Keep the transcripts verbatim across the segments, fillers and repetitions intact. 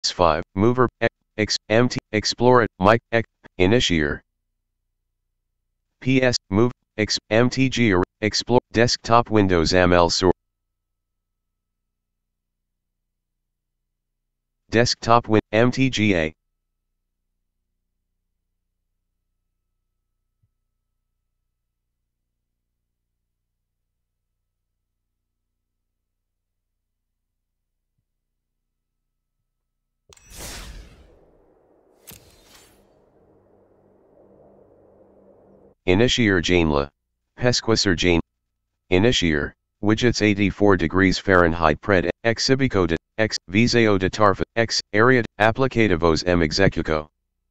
five, mover, X, MT, Explorer, Mic, X, Initiator. P S, move, X, M T G, or Explore, Desktop Windows M L source. Desktop Win, M T G A. Initiator Janela, Pesquisar Jane, Initiator, widgets eighty-four degrees Fahrenheit pred, Exhibico de, X, Viseo de Tarfa, X, area, Aplicativos M Execuco.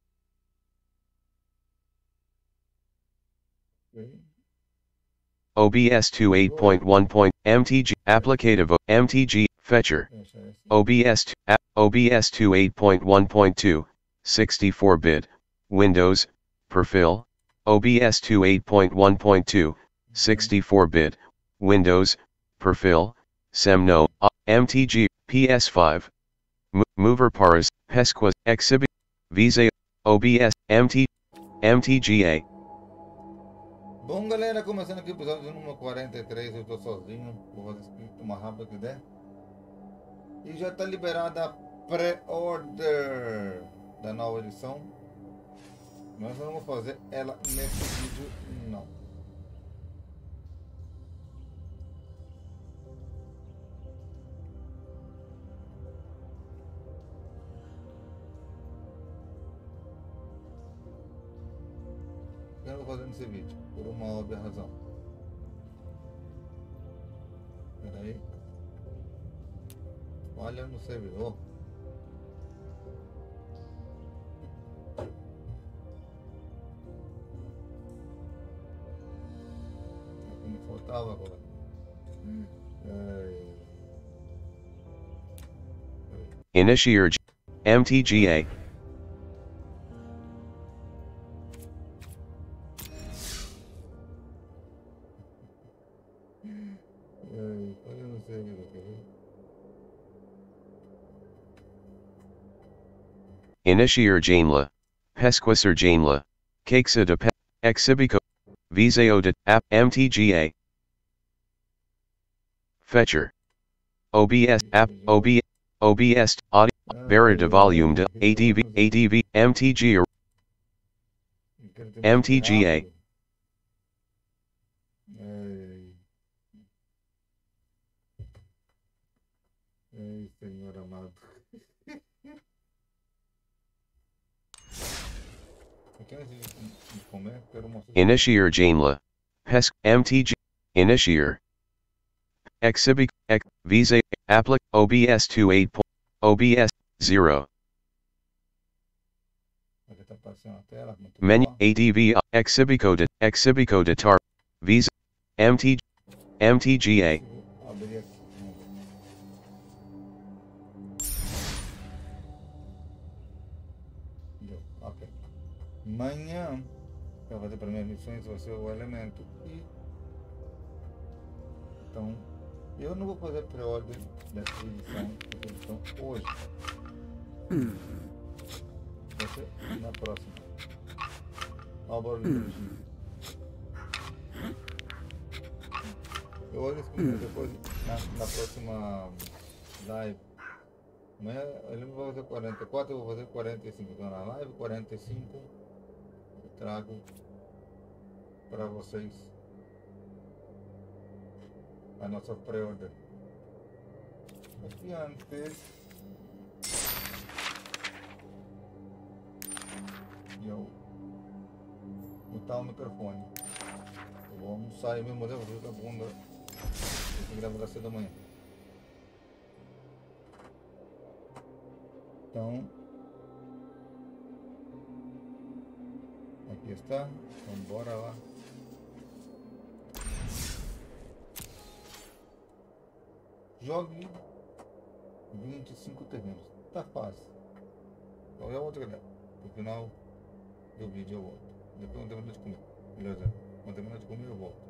O B S twenty-eight point one. M T G, Applicativo, M T G, Fetcher. O B S, O B S twenty-eight point one point two, sixty-four bit, Windows, Perfil. O B S twenty-eight point one point two, sixty-four bit, Windows, Perfil, Semno, M T G, P S five, Mover Paras, Pesquis, Exhibit, Visa, O B S, M T, M T G A. Bom, galera, começando aqui o episódio número quarenta e três, eu tô sozinho, vou fazer isso o mais rápido que der. E já tá liberada a pré-order da nova edição. Mas eu não vou fazer ela nesse vídeo, não. Eu não vou fazer nesse vídeo, por uma óbvia razão. Espera aí. Olha no servidor. Me faltava agora. É... Initiator, M T G A. Olha no servidor, quer ver? Initiator Janela, Pesquisar Janela, Cakexa de Pe, Exhibico, Viseo de, App, M T G A. Fetcher. O B S, App, O B S, O B S, Audio, Vera de Volume de, A D V, A D V, M T G or M T G A. Ai, Senhor amado. Initiator Janela, Pesc, M T G, Initiator. Exhibic, Ex, Visa, Applic, O B S twenty-eight. O B S, zero. Menu, A D V, Exhibico de, Exhibico de Tar, Visa, M T G, M T G A. Ok. Amanhã, para fazer primeiras missões, vai ser o elemento. E então, eu não vou fazer pré-ordem dessa edição, edição hoje. Vai ser na próxima. Olha o barulho do Gil. Eu olho isso depois na, na próxima live. Amanhã ele vai fazer quarenta e quatro, eu vou fazer quarenta e cinco. Então na live quarenta e cinco eu trago para vocês a nossa pré-order. Aqui antes de eu botar o microfone, eu vou almoçar e mesmo eu vou fazer a bunda. Eu tenho que gravar cedo da manhã. Então, aqui está. Então, bora lá. Jogue vinte e cinco terrenos. Tá fácil. Então eu volto, galera. No final do vídeo eu volto. Depois eu terminar de comer. Beleza? Quando terminar de comer eu volto.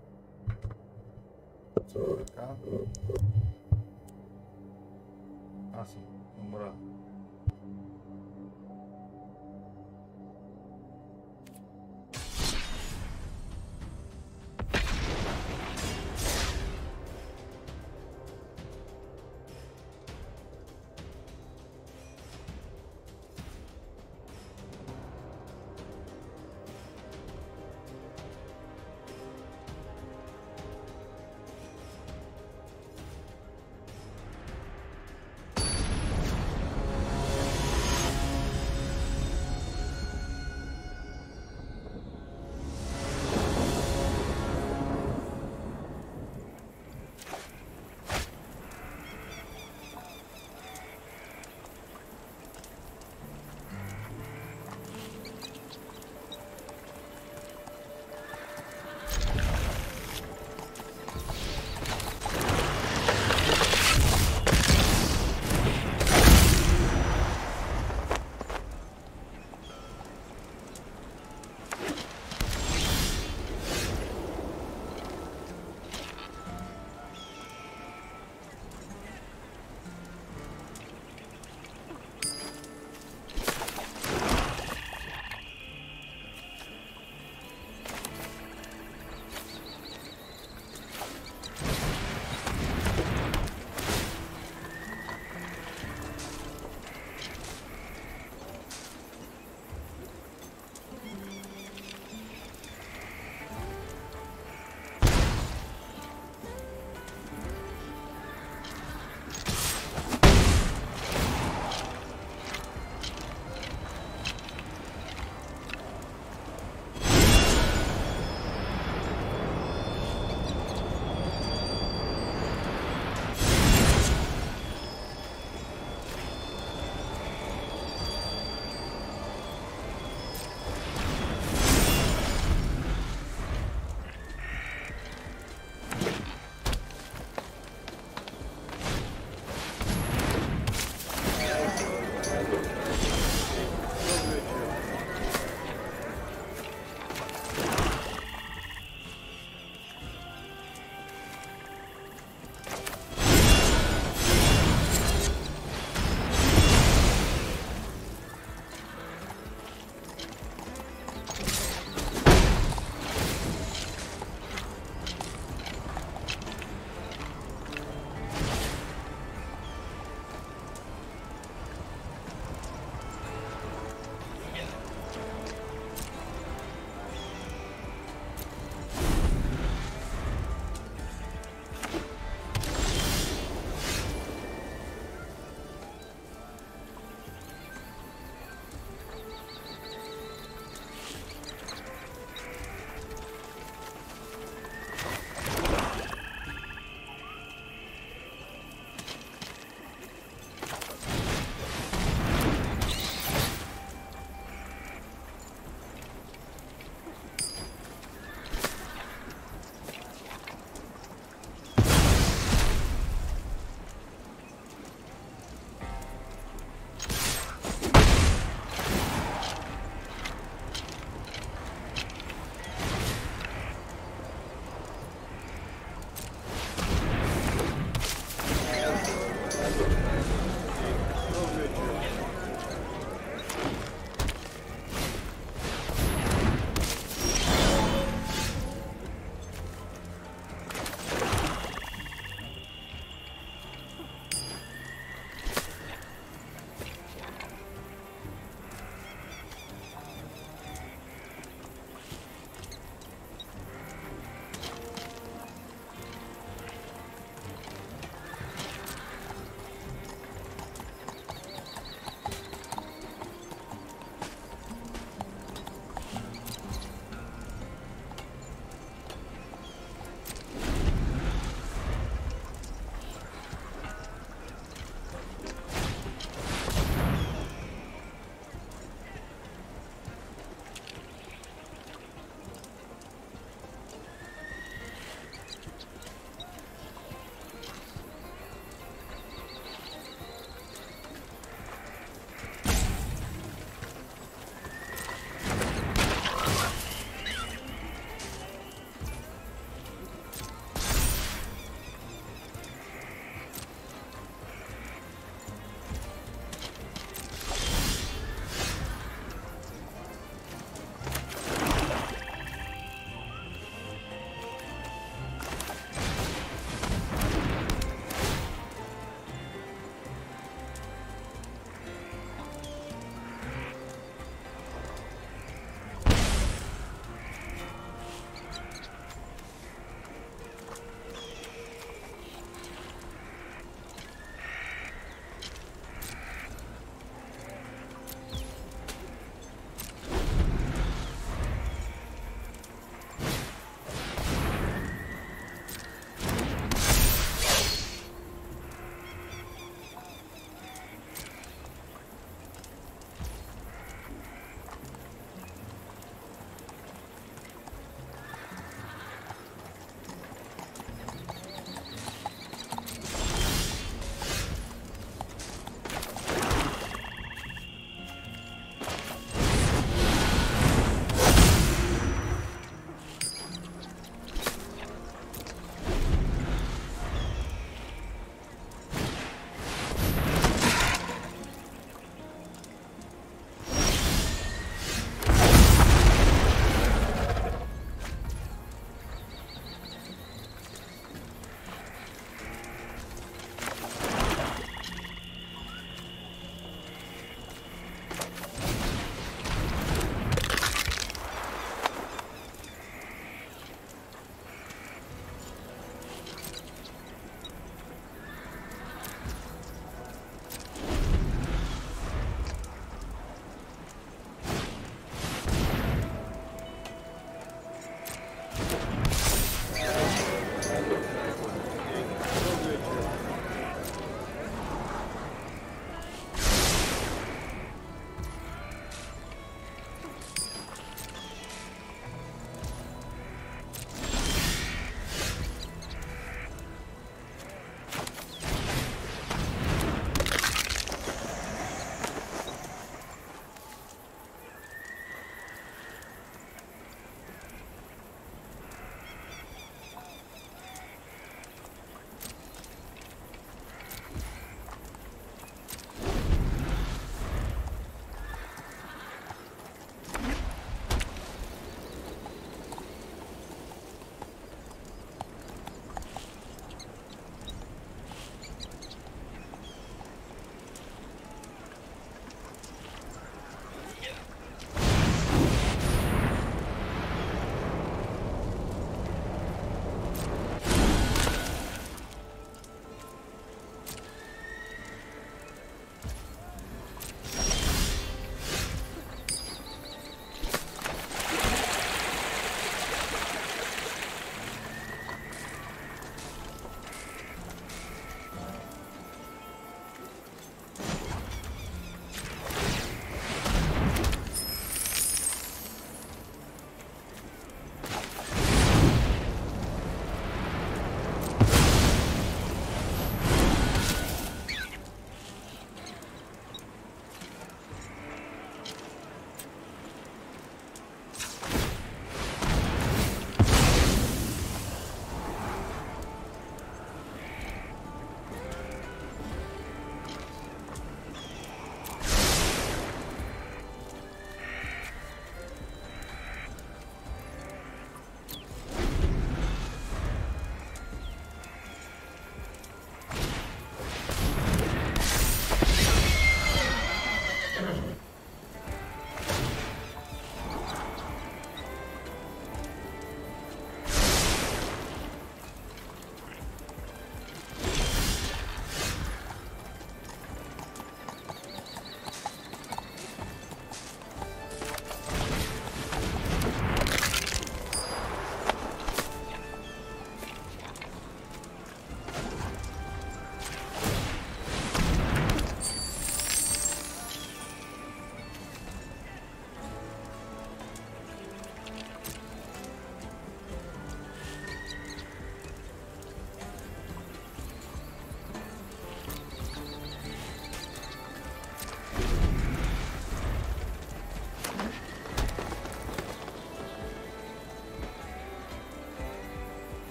Só pra cá. Ah, sim. Vamos lá.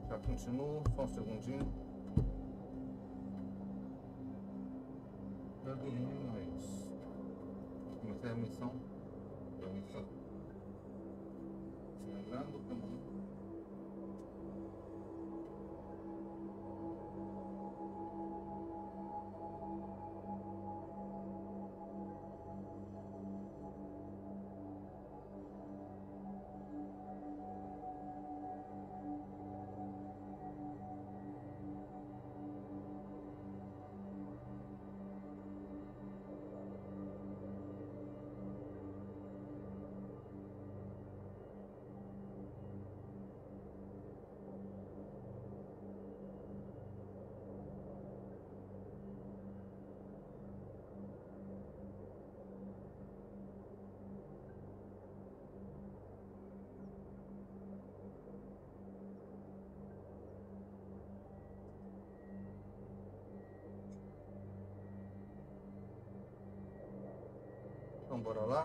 Já continuo, só um segundinho. Já dormi, mas comecei a missão. A missão. Lembrando que não. Então bora lá.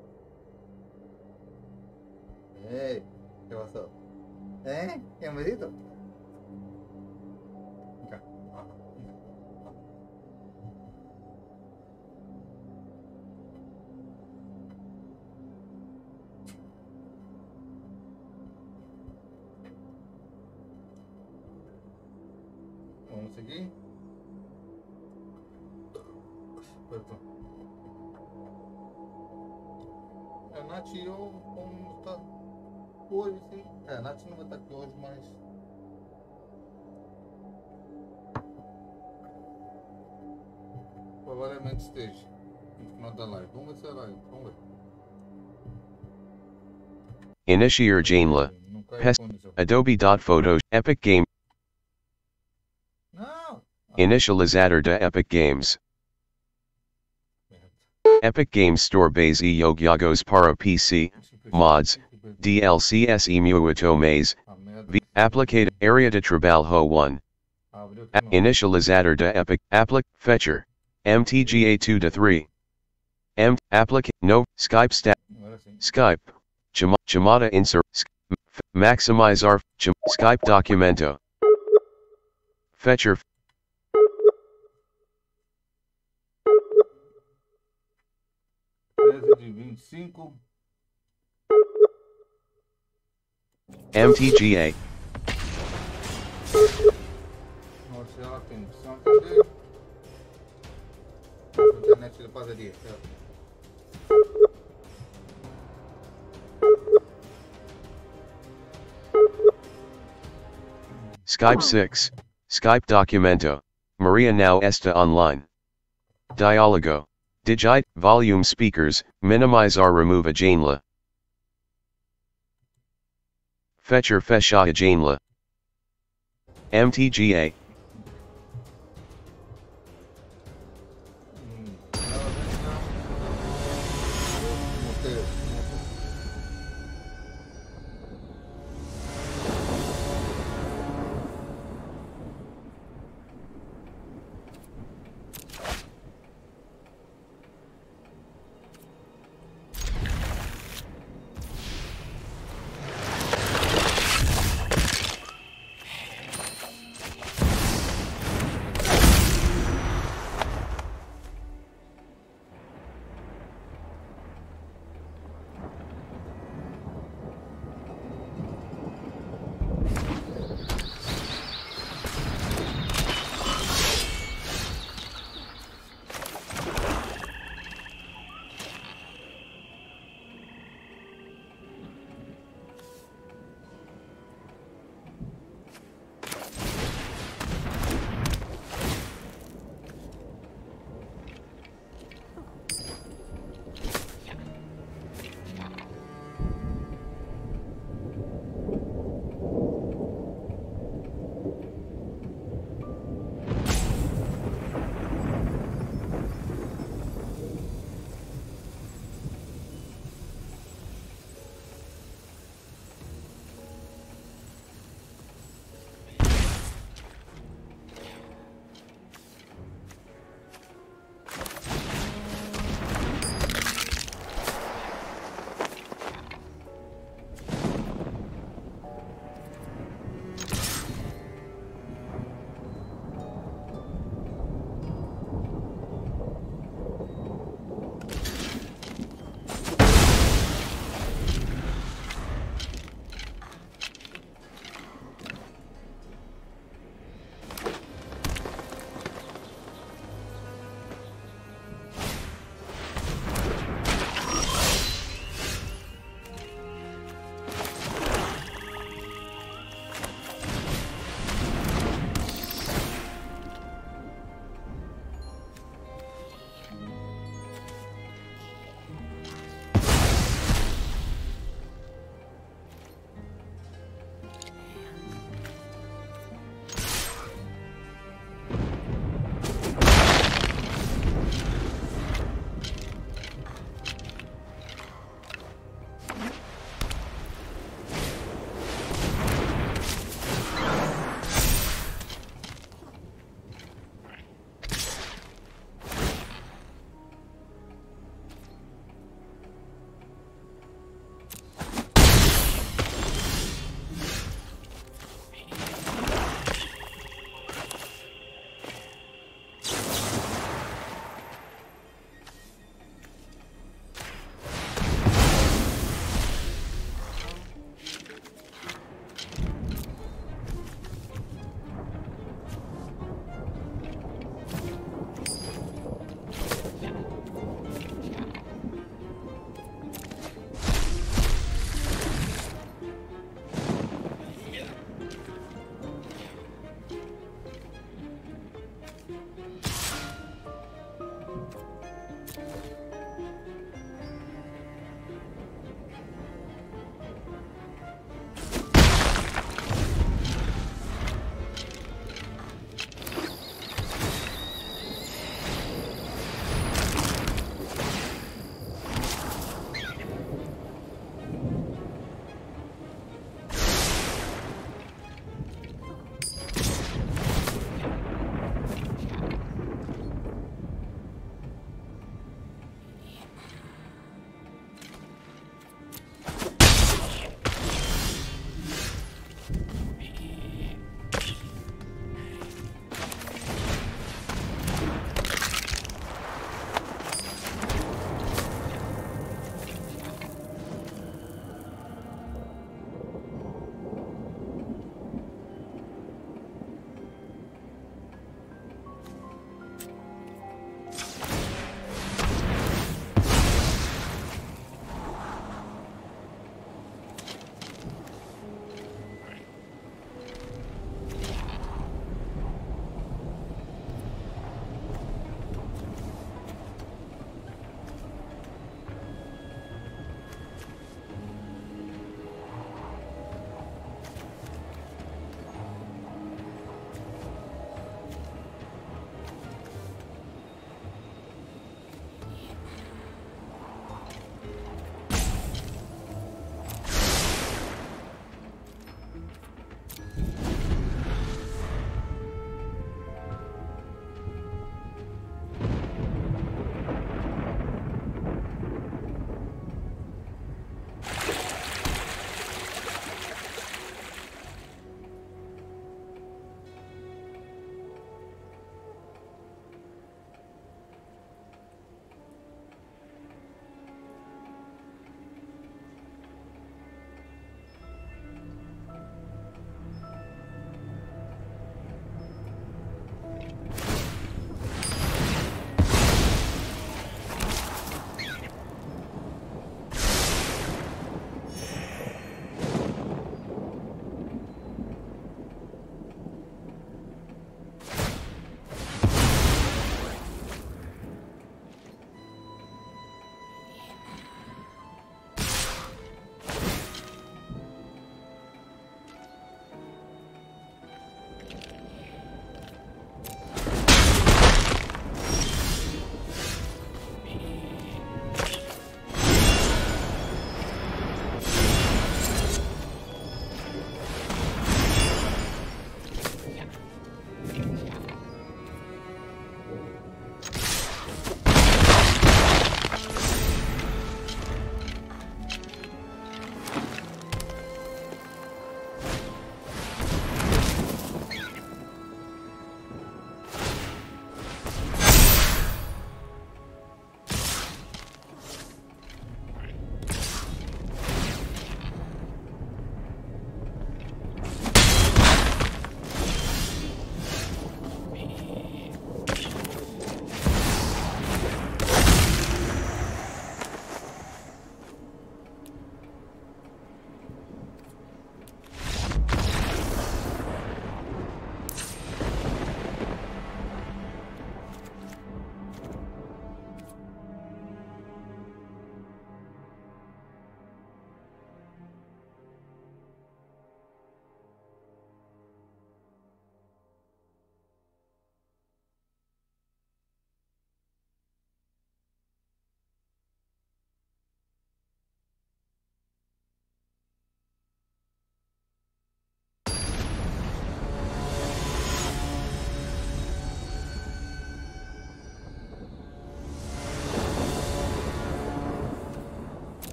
Ei, ¿qué pasó? ¿Eh? ¿Qué medito? Acá. Vamos seguir. Perdão. A Nath e eu vamos estar hoje, sim. É, a Nath não vai estar aqui hoje, mas provavelmente esteja no final da live. Vamos ver se é live. Vamos ver. Initiar Janela. Não cai Pest. condição. Adobe.photos. Epic Game. Não! Initializator da Epic Games. Epic Games Store base e Yogyagos para P C. Mods. D L C S e muito mais. V. Applicator. Area de trabalho one. A Initializador da Epic. Applic. Fetcher. M T G A two to three. M. Applic. No. Skype stat. Agora sim. Skype. Chama chamada insert. Maximizar. Cham Skype documento. Fetcher. treze de vinte e cinco. M T G A. Nossa, ela tem opção. Cadê? A internet da padaria. Certo? Skype six. Skype documento. Maria now está online. Dialogo. Digite, volume speakers, minimize or remove a Janela. Fetcher fecha a Janela. M T G A. Hum, ela vem cá. Mostrei.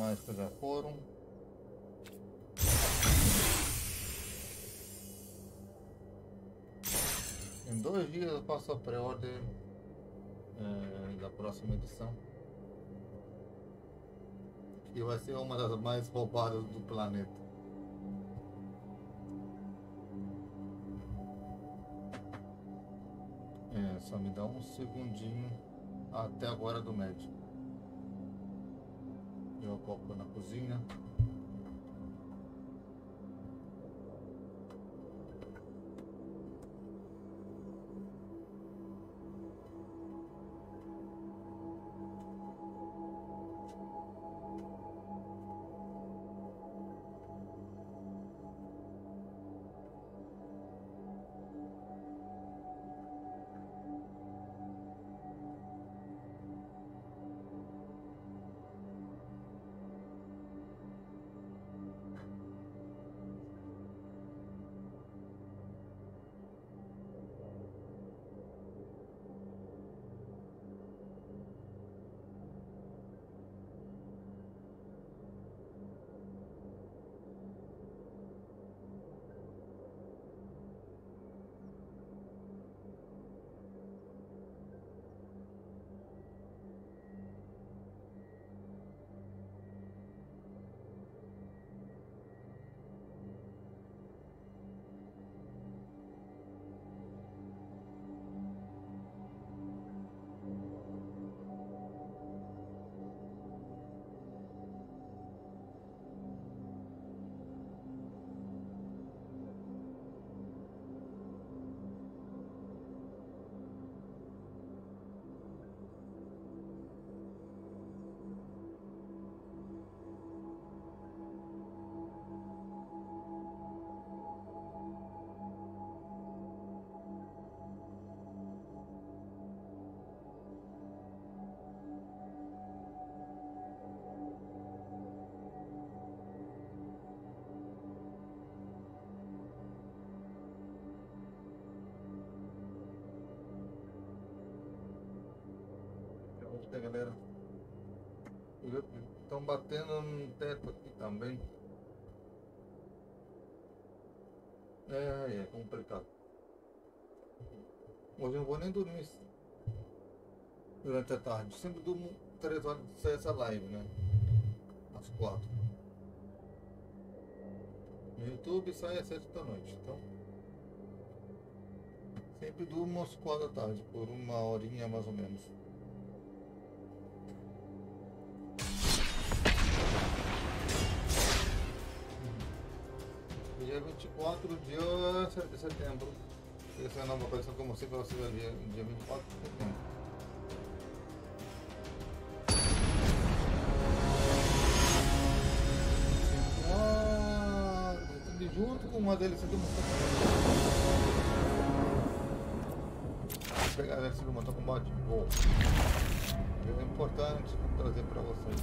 mágicas já foram. Em dois dias eu faço a pré-order é, da próxima edição. Que vai ser uma das mais roubadas do planeta. É, só me dá um segundinho até agora do médico. Eu coloco na cozinha. Galera, estão batendo no teto aqui também. É, é complicado. Hoje eu não vou nem dormir durante a tarde. Sempre durmo três horas de sair essa live, né? Às quatro. No YouTube sai às sete da noite, então sempre durmo às quatro da tarde, por uma horinha mais ou menos. Dia vinte e quatro de setembro. Essa é a nova coleção que eu mostrei para vocês ali, dia vinte e quatro de setembro. Ah, junto com uma D L C do Mortal Kombat. Vou pegar a D L C do Mortal Kombat. Vou. É importante trazer para vocês.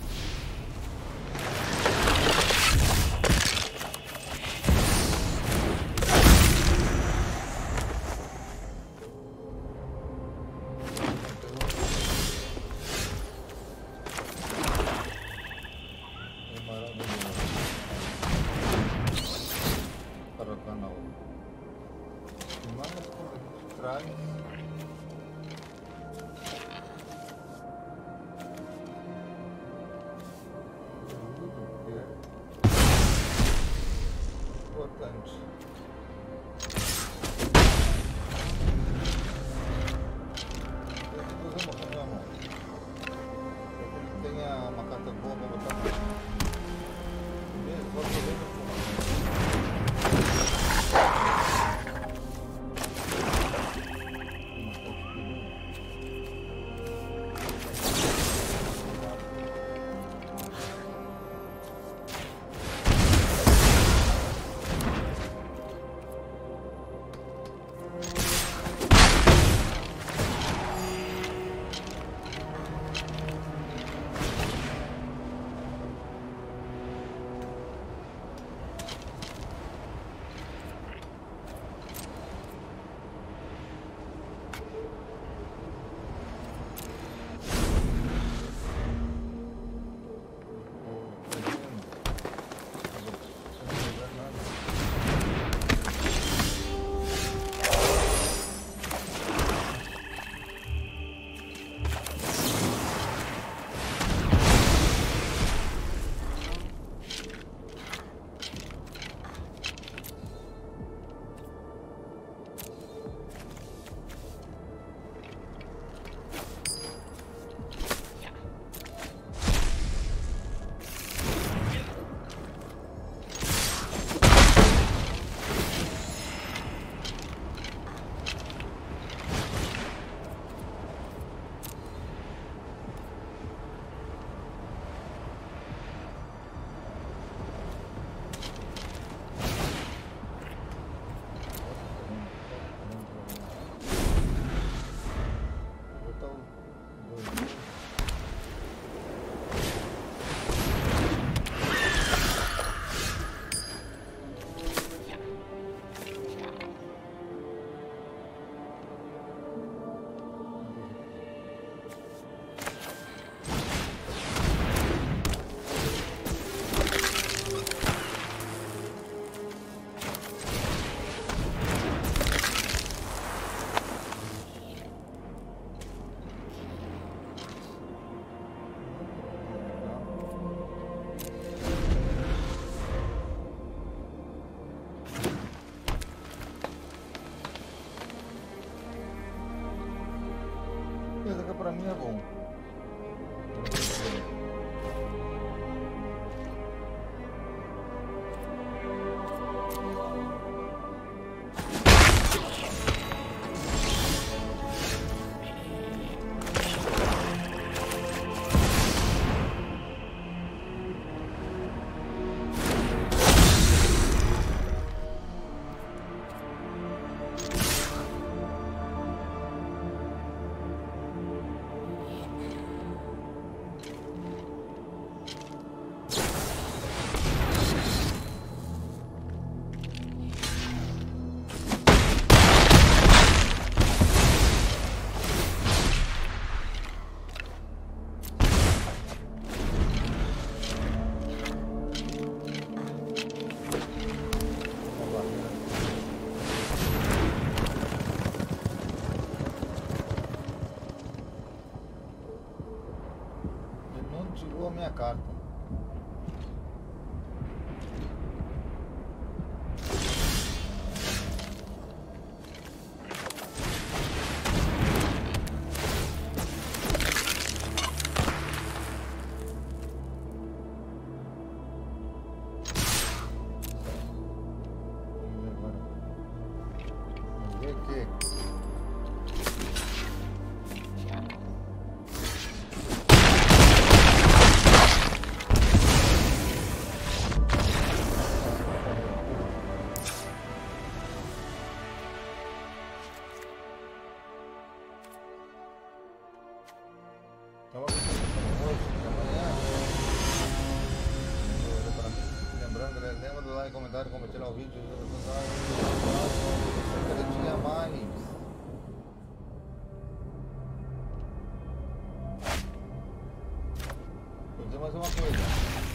Esse aqui pra mim é bom. Tirou a minha carta. Vamos ver aqui. Lembrando, lembra do like, comentário, compartilhar o vídeo. Tinha mais. Vou dizer mais uma coisa.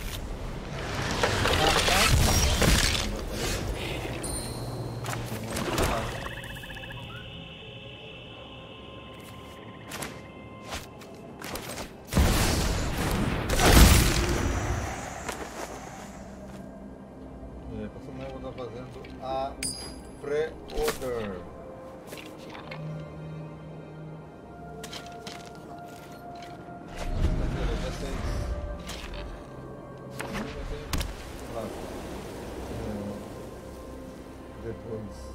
Vou estar fazendo a pré-order. Depois.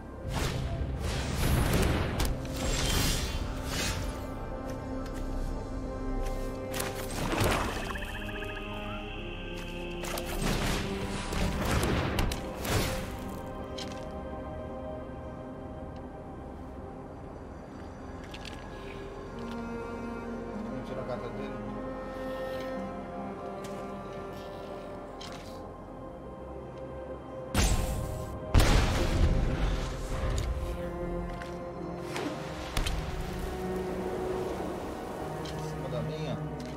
A carta dele. Em cima da minha.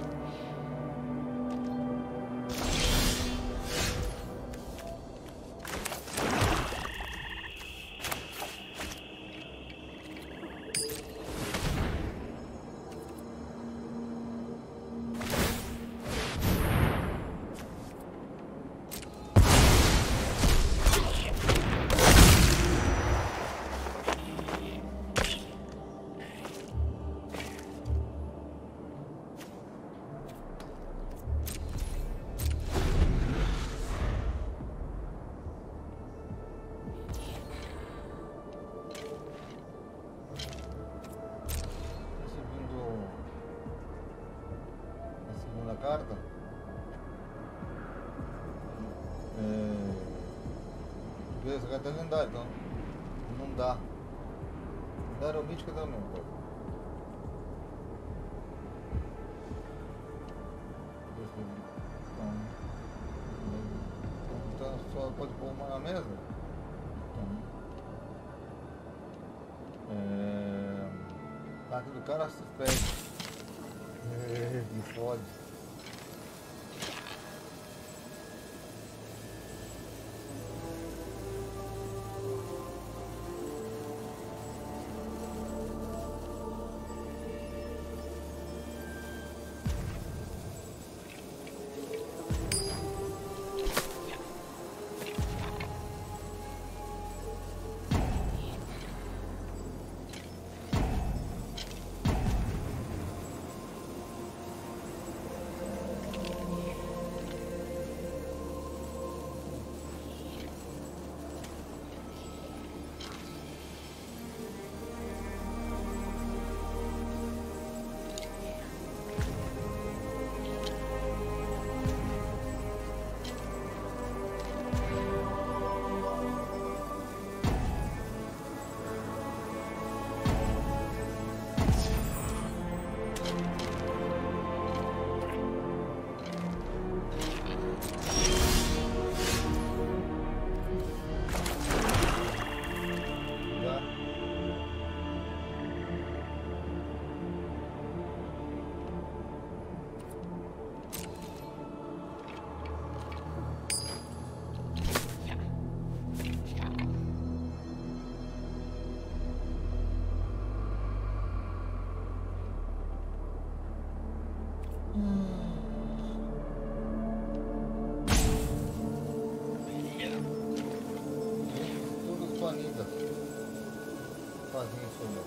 Carta é... essa carta é lendária, então não dá. Lendária ou mítica dá a mesma coisa. Então, então só pode pôr uma na mesa. Então, é... carta do cara se perde. É, me fode. isso, meu.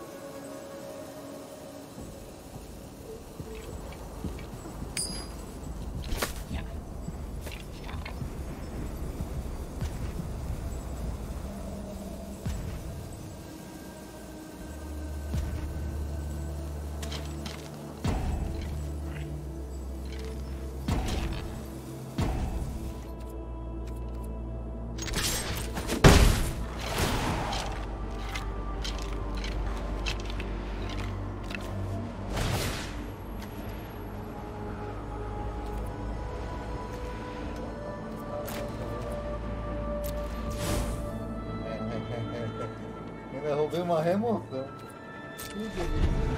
Ainda roubei uma remoção. Que delícia.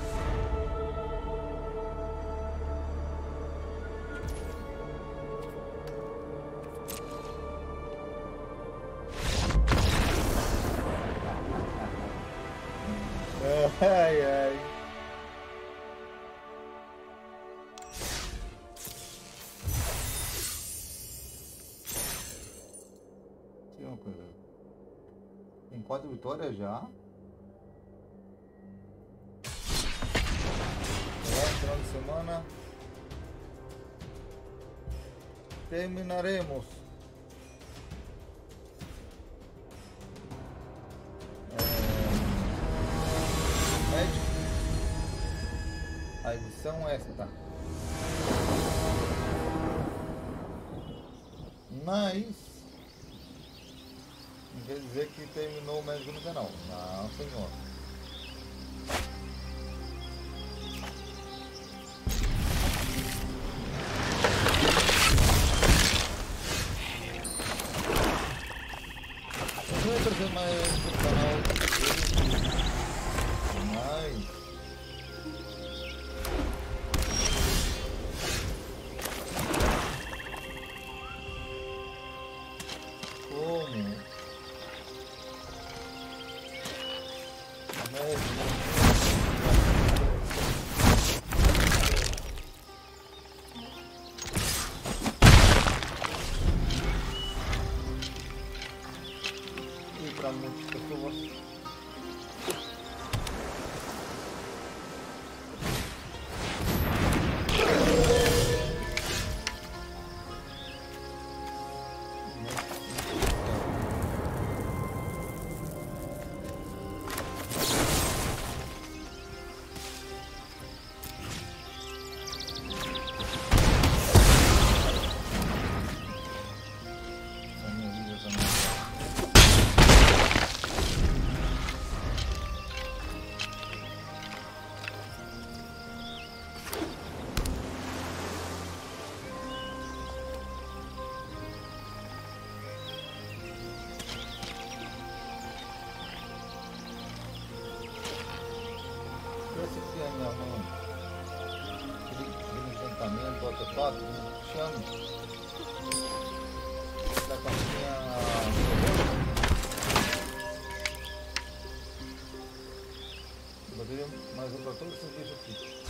Ai, ai. Tem uma coisa. Tem quatro vitórias já. É, final de semana. Terminaremos. A edição esta. Nice. Não quer dizer que terminou o médico no canal. Não, senhor. Eu vou trazer mais pro canal. Nice. Para muitas pessoas. Esse aqui é minha mão. Aquele encantamento, artefato, chame. Tá com a minha. Botaria mais um para todos esses bichos aqui.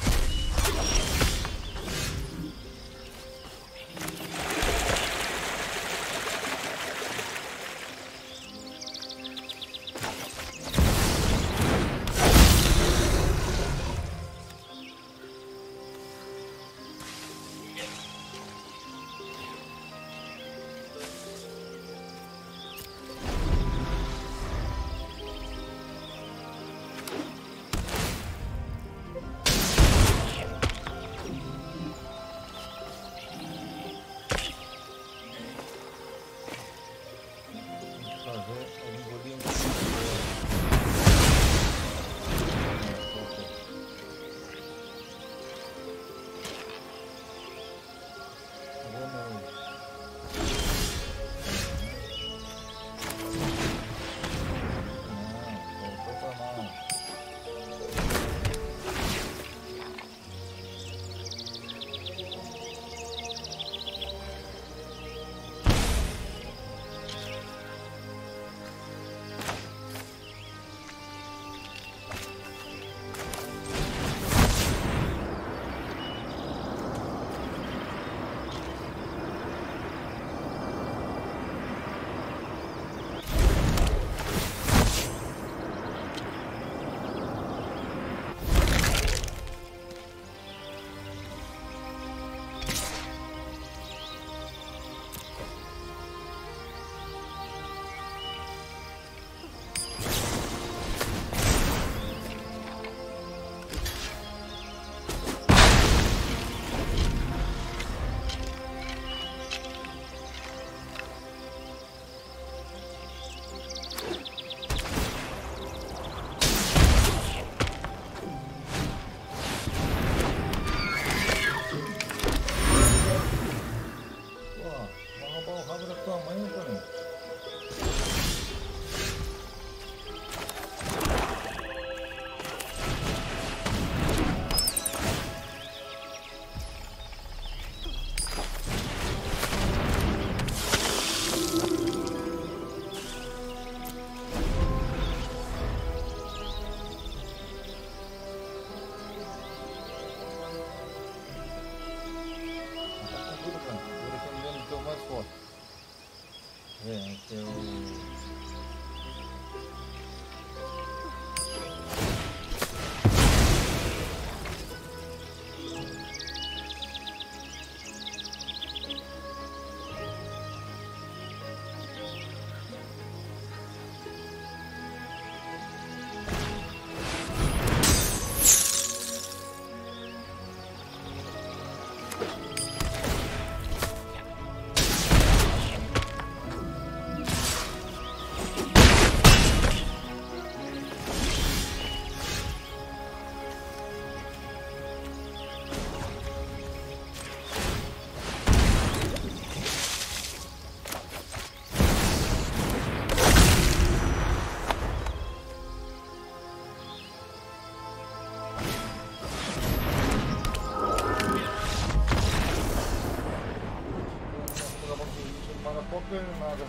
ganho nada.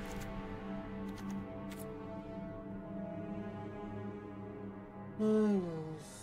Ai, Deus.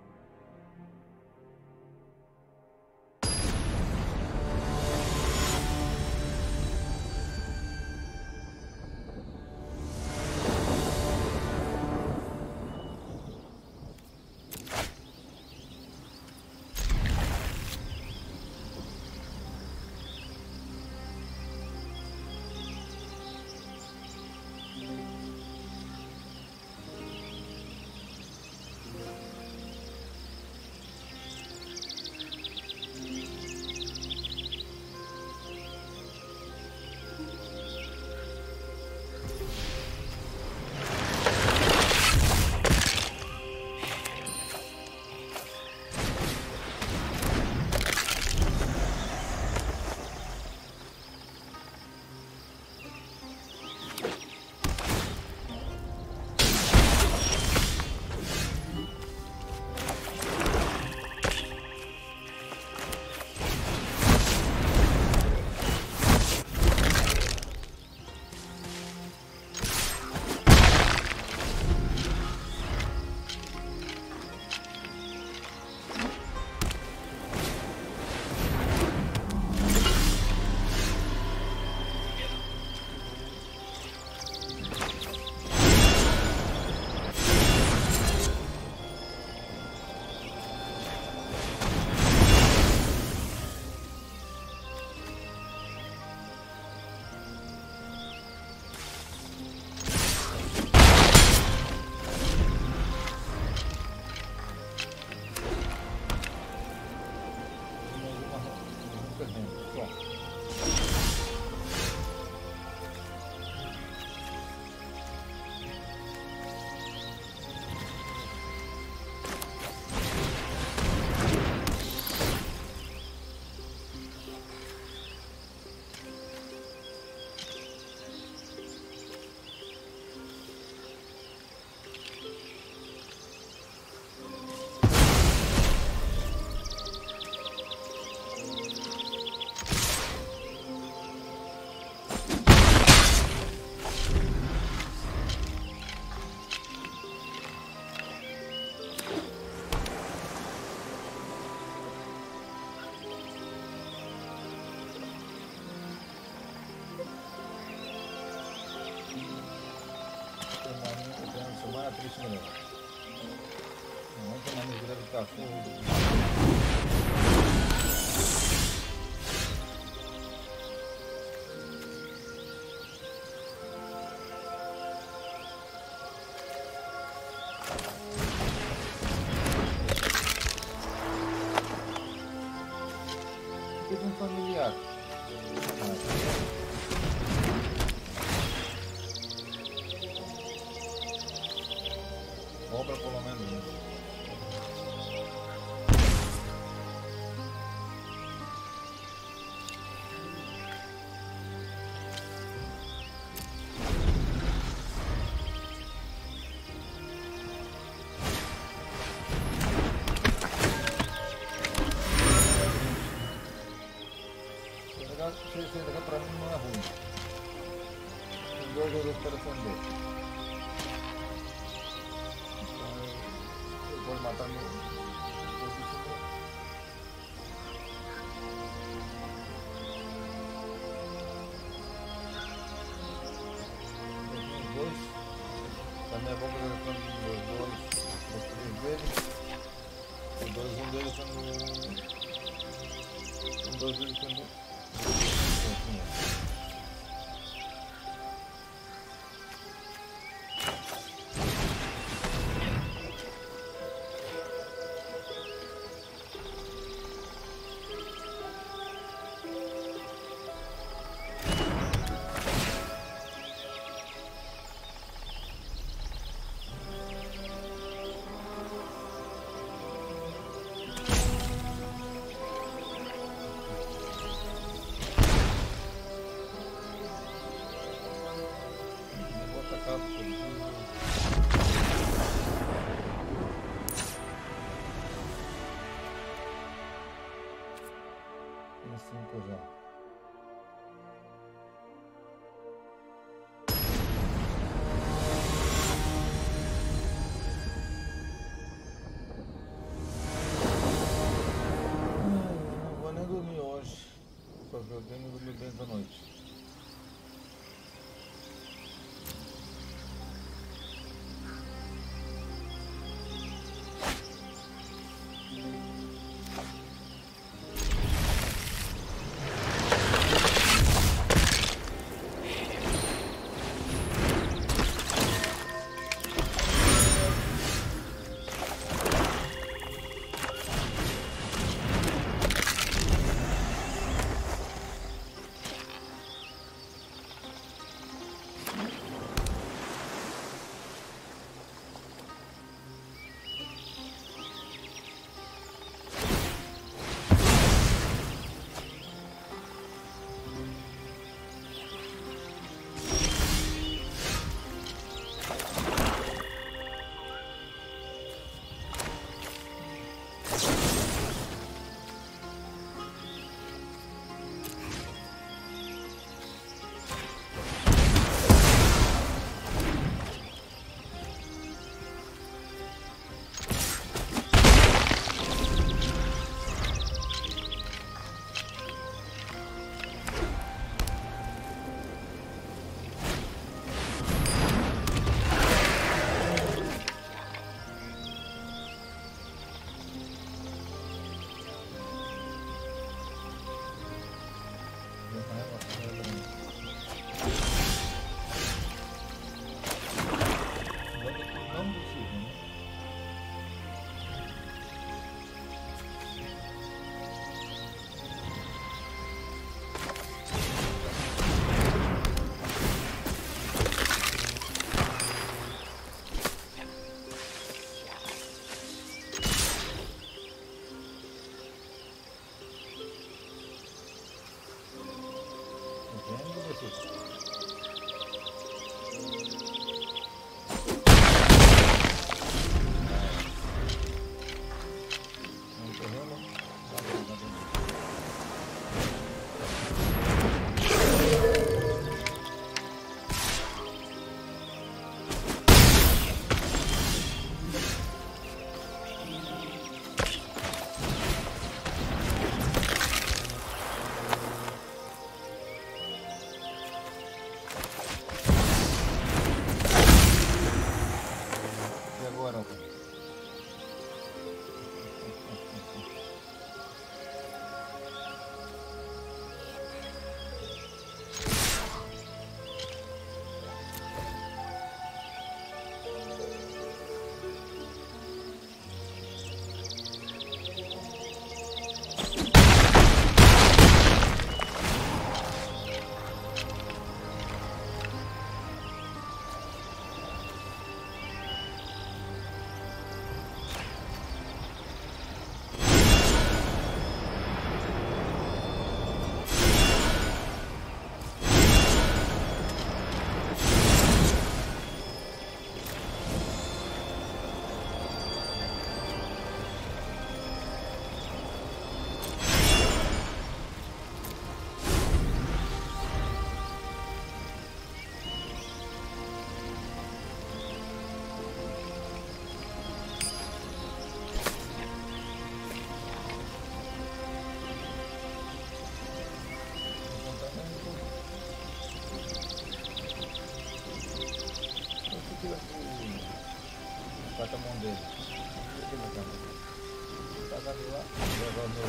Triste, né? Não entra na medida do cachorro. Teve um familiar. Cobra pelo menos, né? Se ele pra mim não é ruim. Tem dois jogadores para defender. Pode matar meu. Os dois. Também é bom que eles estão os dois. Os três deles. Os dois, um deles estão no. Um dois deles estão no. Tem cinco já. Bota a mão dele. Aqui na câmera. Tá dando lá. Leva o meu.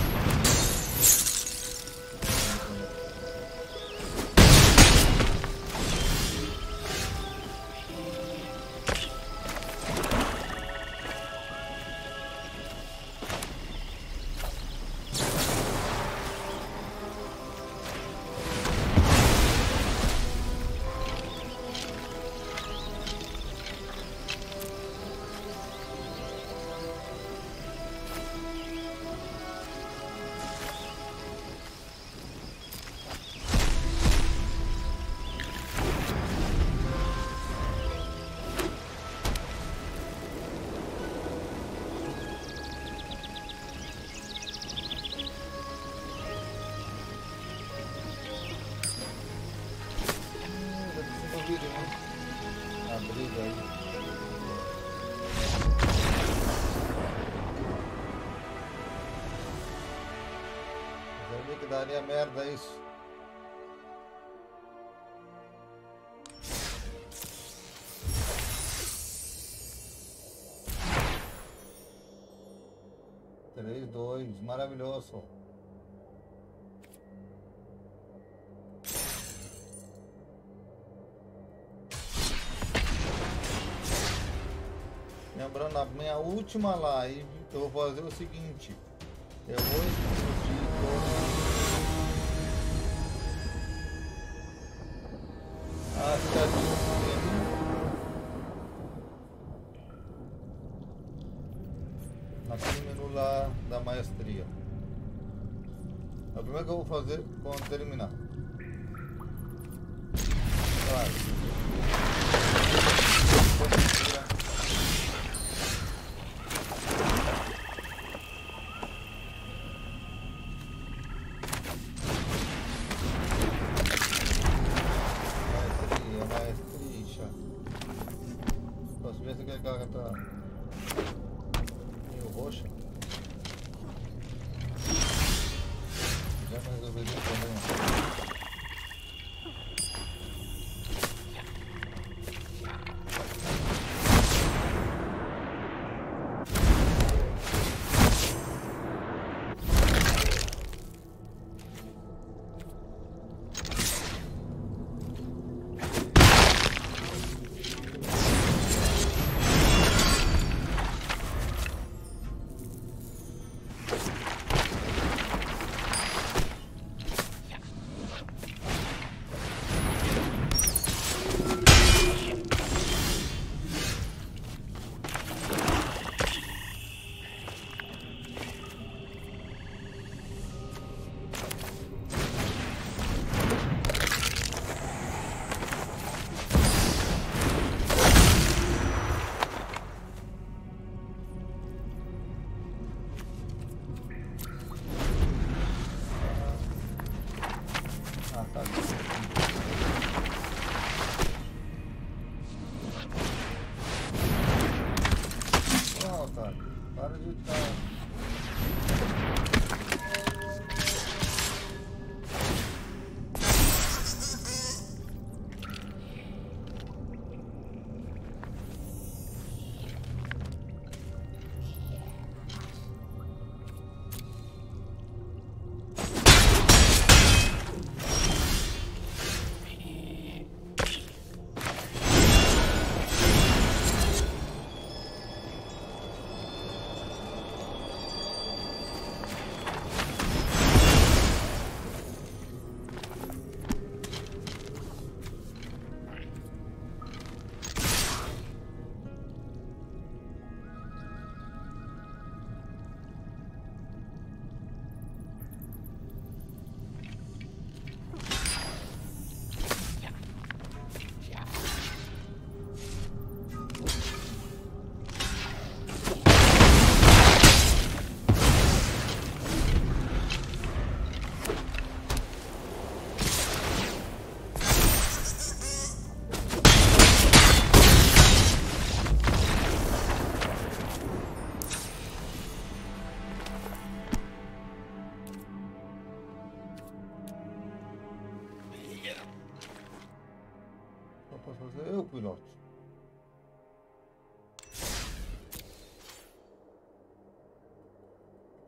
A briga aí. Sabia que daria merda isso. Três, dois, maravilhoso. Lembrando, a minha última live, eu vou fazer o seguinte: eu vou explodir a cidadinha naquele menu lá da maestria. É o primeiro que eu vou fazer quando terminar. Claro. Ela tá meio roxa. Já me resolveria também. Para de estar.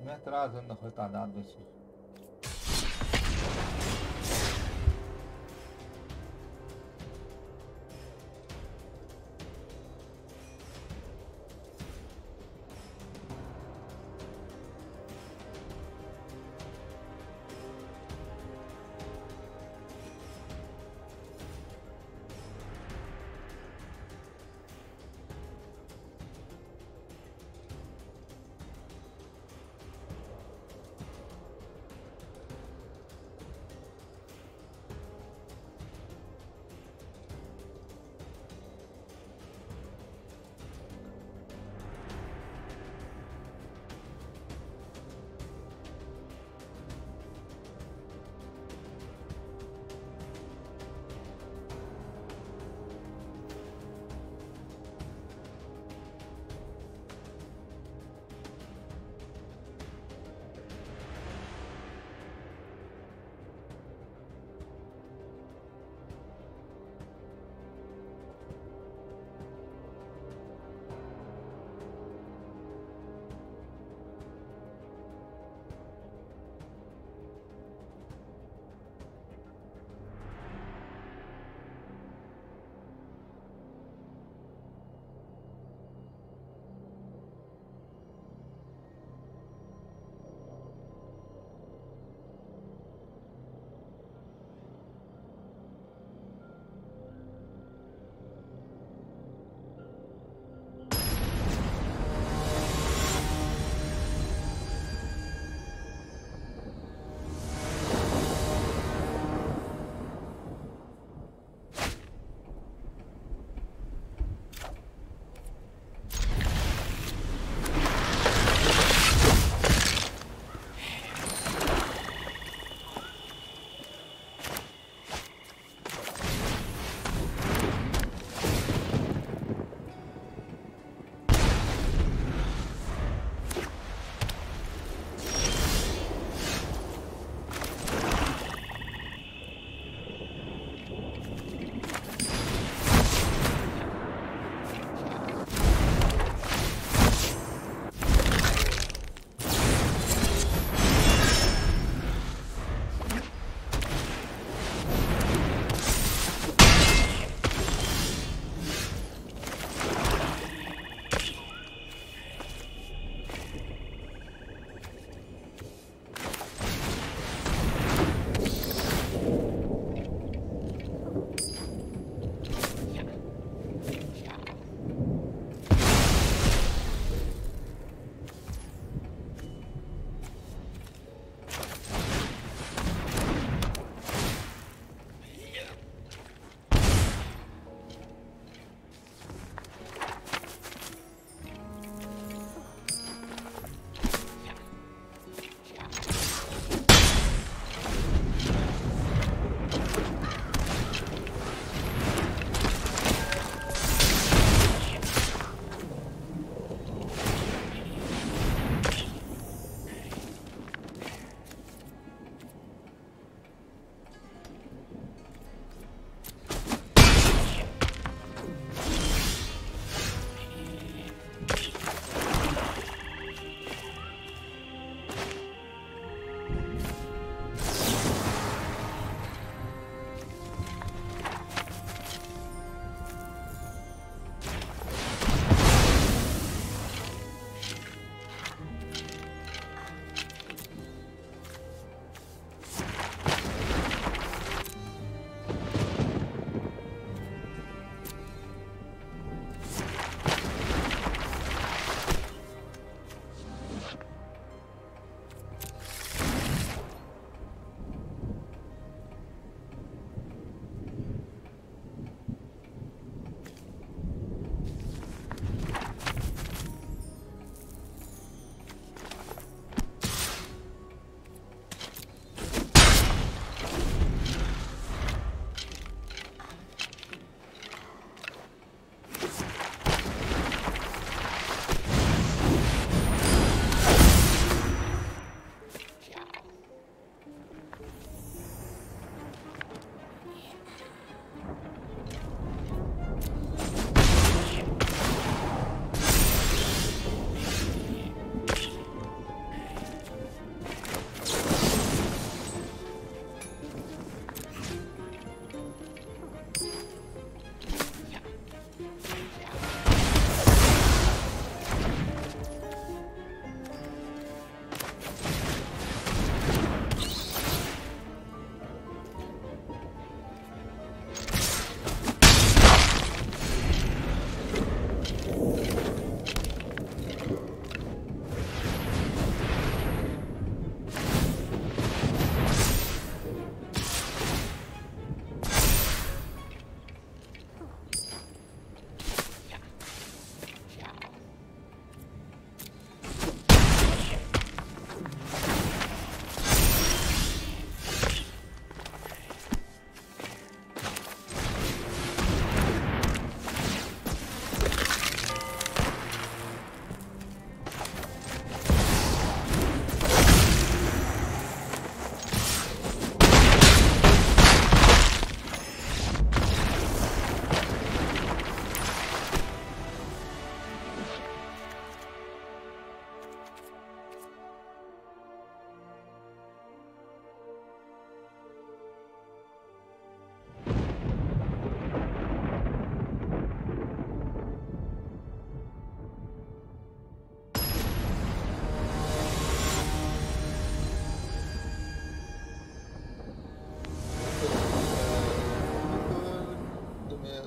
Me atrasando retardado esse.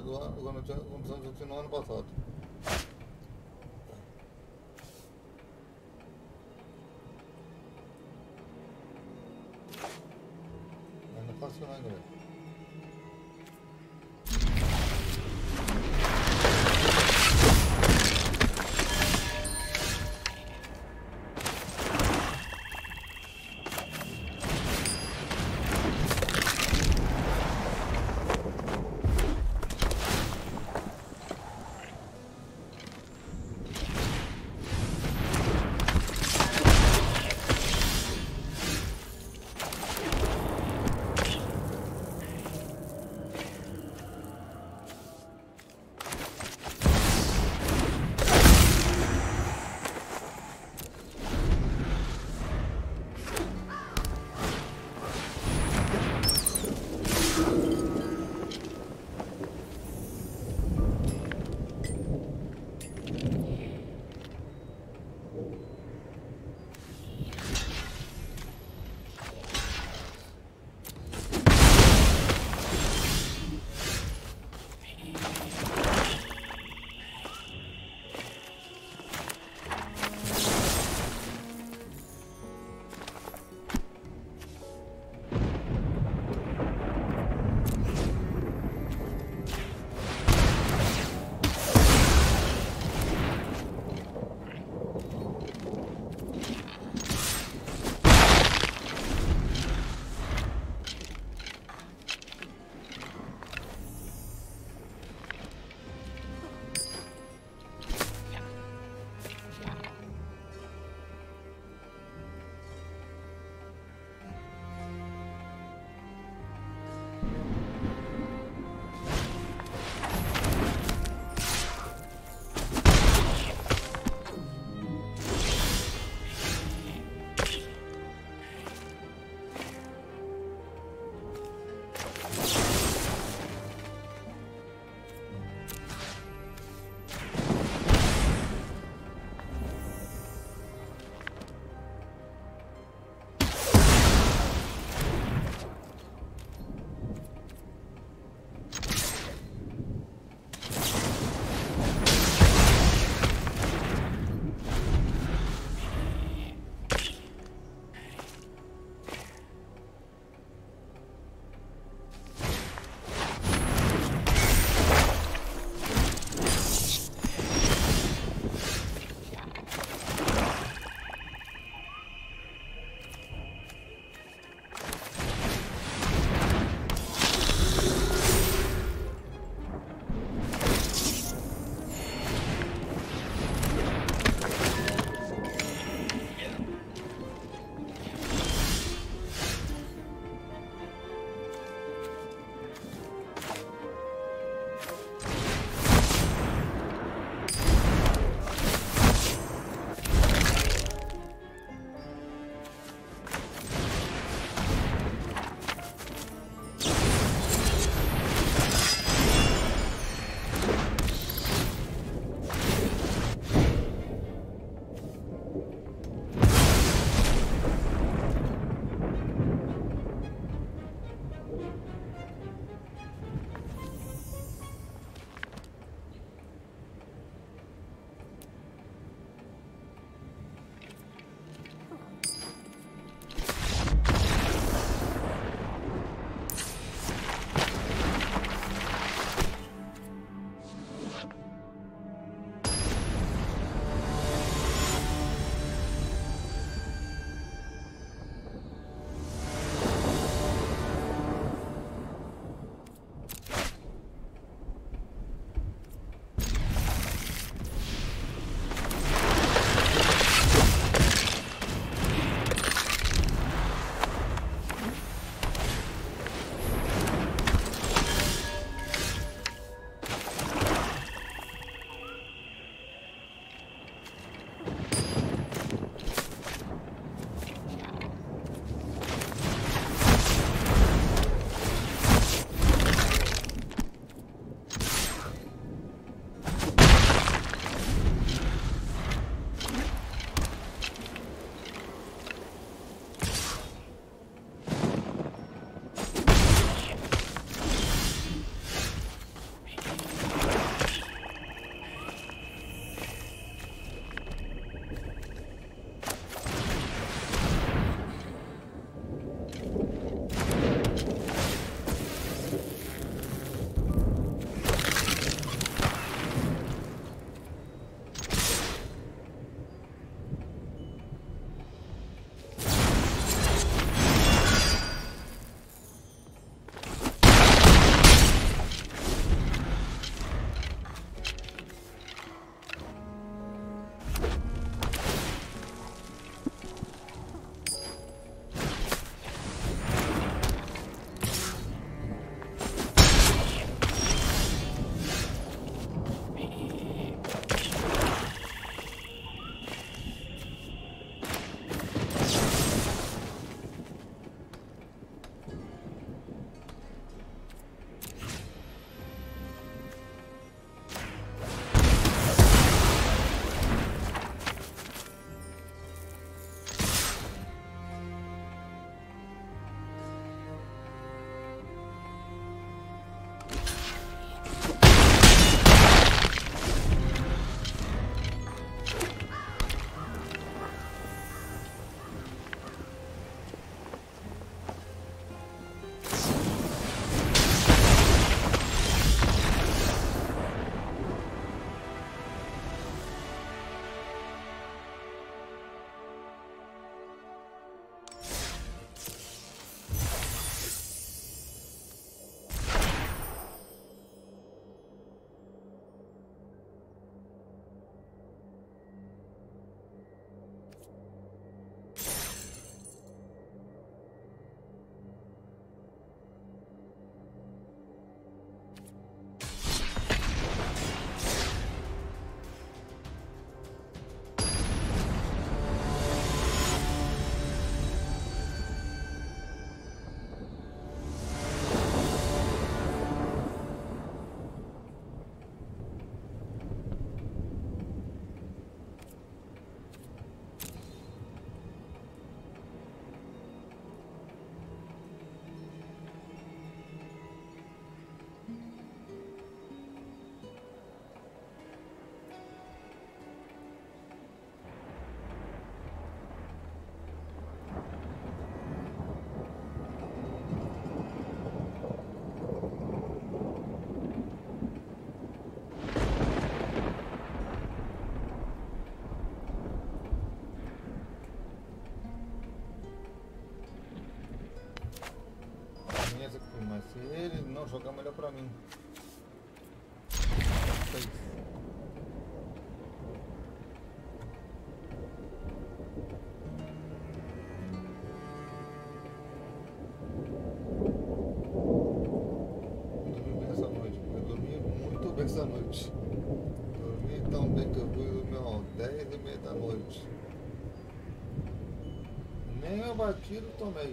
do ano, quando tinha condição de no ano passado. Mas não faço não ainda, velho. Mas se ele não jogar, melhor pra mim. Seis. Dormi bem essa noite. Eu dormi muito bem essa noite. Dormi tão bem que eu fui dormir às dez e meia da noite. Nem eu batido tomei.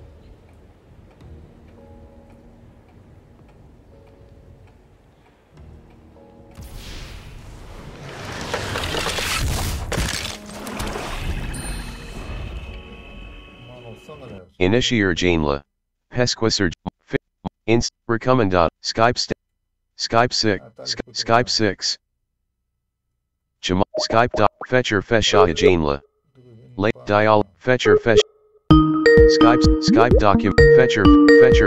Initiar Janela, Pesquisar, Inst, Recommendad, Skype, st Skype six, Skype six, Jama, Skype dot, Fetcher Fesha Janela, Late Dial, Fetcher Fesh, Skype, Skype document, Fetcher, Fetcher,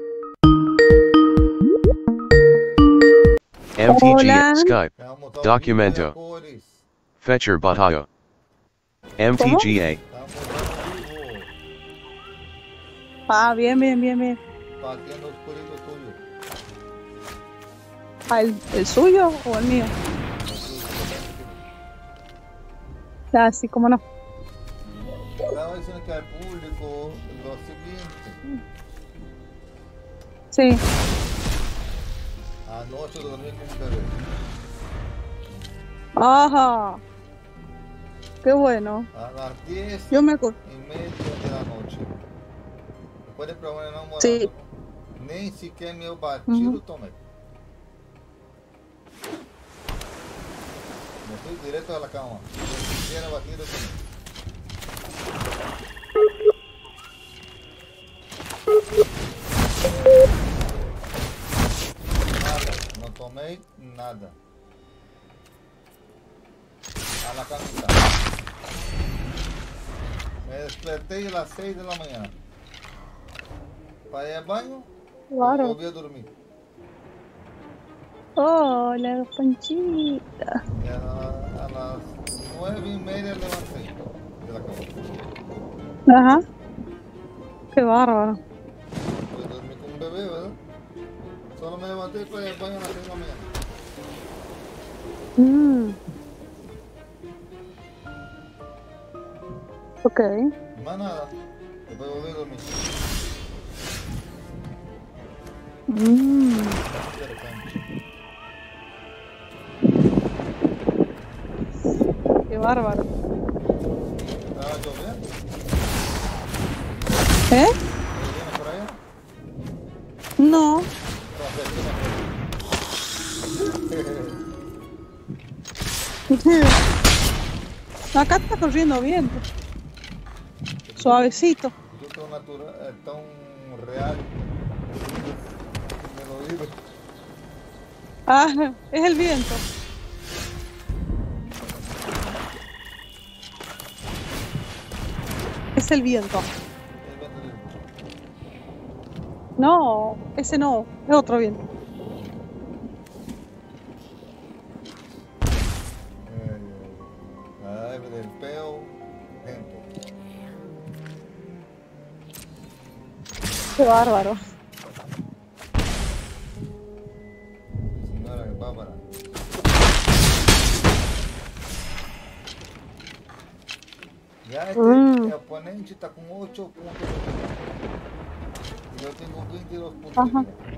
M T G, Hola. Skype, Documento, Fetcher Batayo, M T G A. Ah, bien, bien, bien, bien. Pateando el oscurito tuyo. Ah, ¿el, el suyo o el mío? Ah, sí, cómo no. Estaba diciendo que al público lo siguiente. Sí. Anoche dormí con un bebé. Ajá. Qué bueno. A las diez Yo me acuerdo. y media de la noche. Después de probar enamorado. Sí. Nem sequer meu batido Uhum. tomei. Me fui direto a la cama. Ni siquiera batido tomé. Nada, no tomé nada. A la camita. Me desperté a las seis de la mañana. Para ir al baño, Claro. volví a dormir. Hola, Panchita. Y a, la- a las nueve y media levanté de la cama. Ajá. Qué bárbaro. Pues dormí con un bebé, ¿verdad? Solo me levanté para ir al baño a las seis de la mañana. Mm. Ok. Más nada. Después volví a dormir. Mm. Interesante. Qué bárbaro. ¿Estaba lloviendo? ¿Eh? ¿Lloviendo por allá? No. Acá está corriendo viento. Suavecito. Yo tan natural, eh, tan real. Me lo digo. Ah, es el viento. Es el viento. No, ese no, es otro viento. Ay, del peo, gente. Qué bárbaro. Señora Bárbara. Ya este Mm. el oponente está con ocho puntos de vida. Y yo tengo veintidós puntos Ajá. de vida.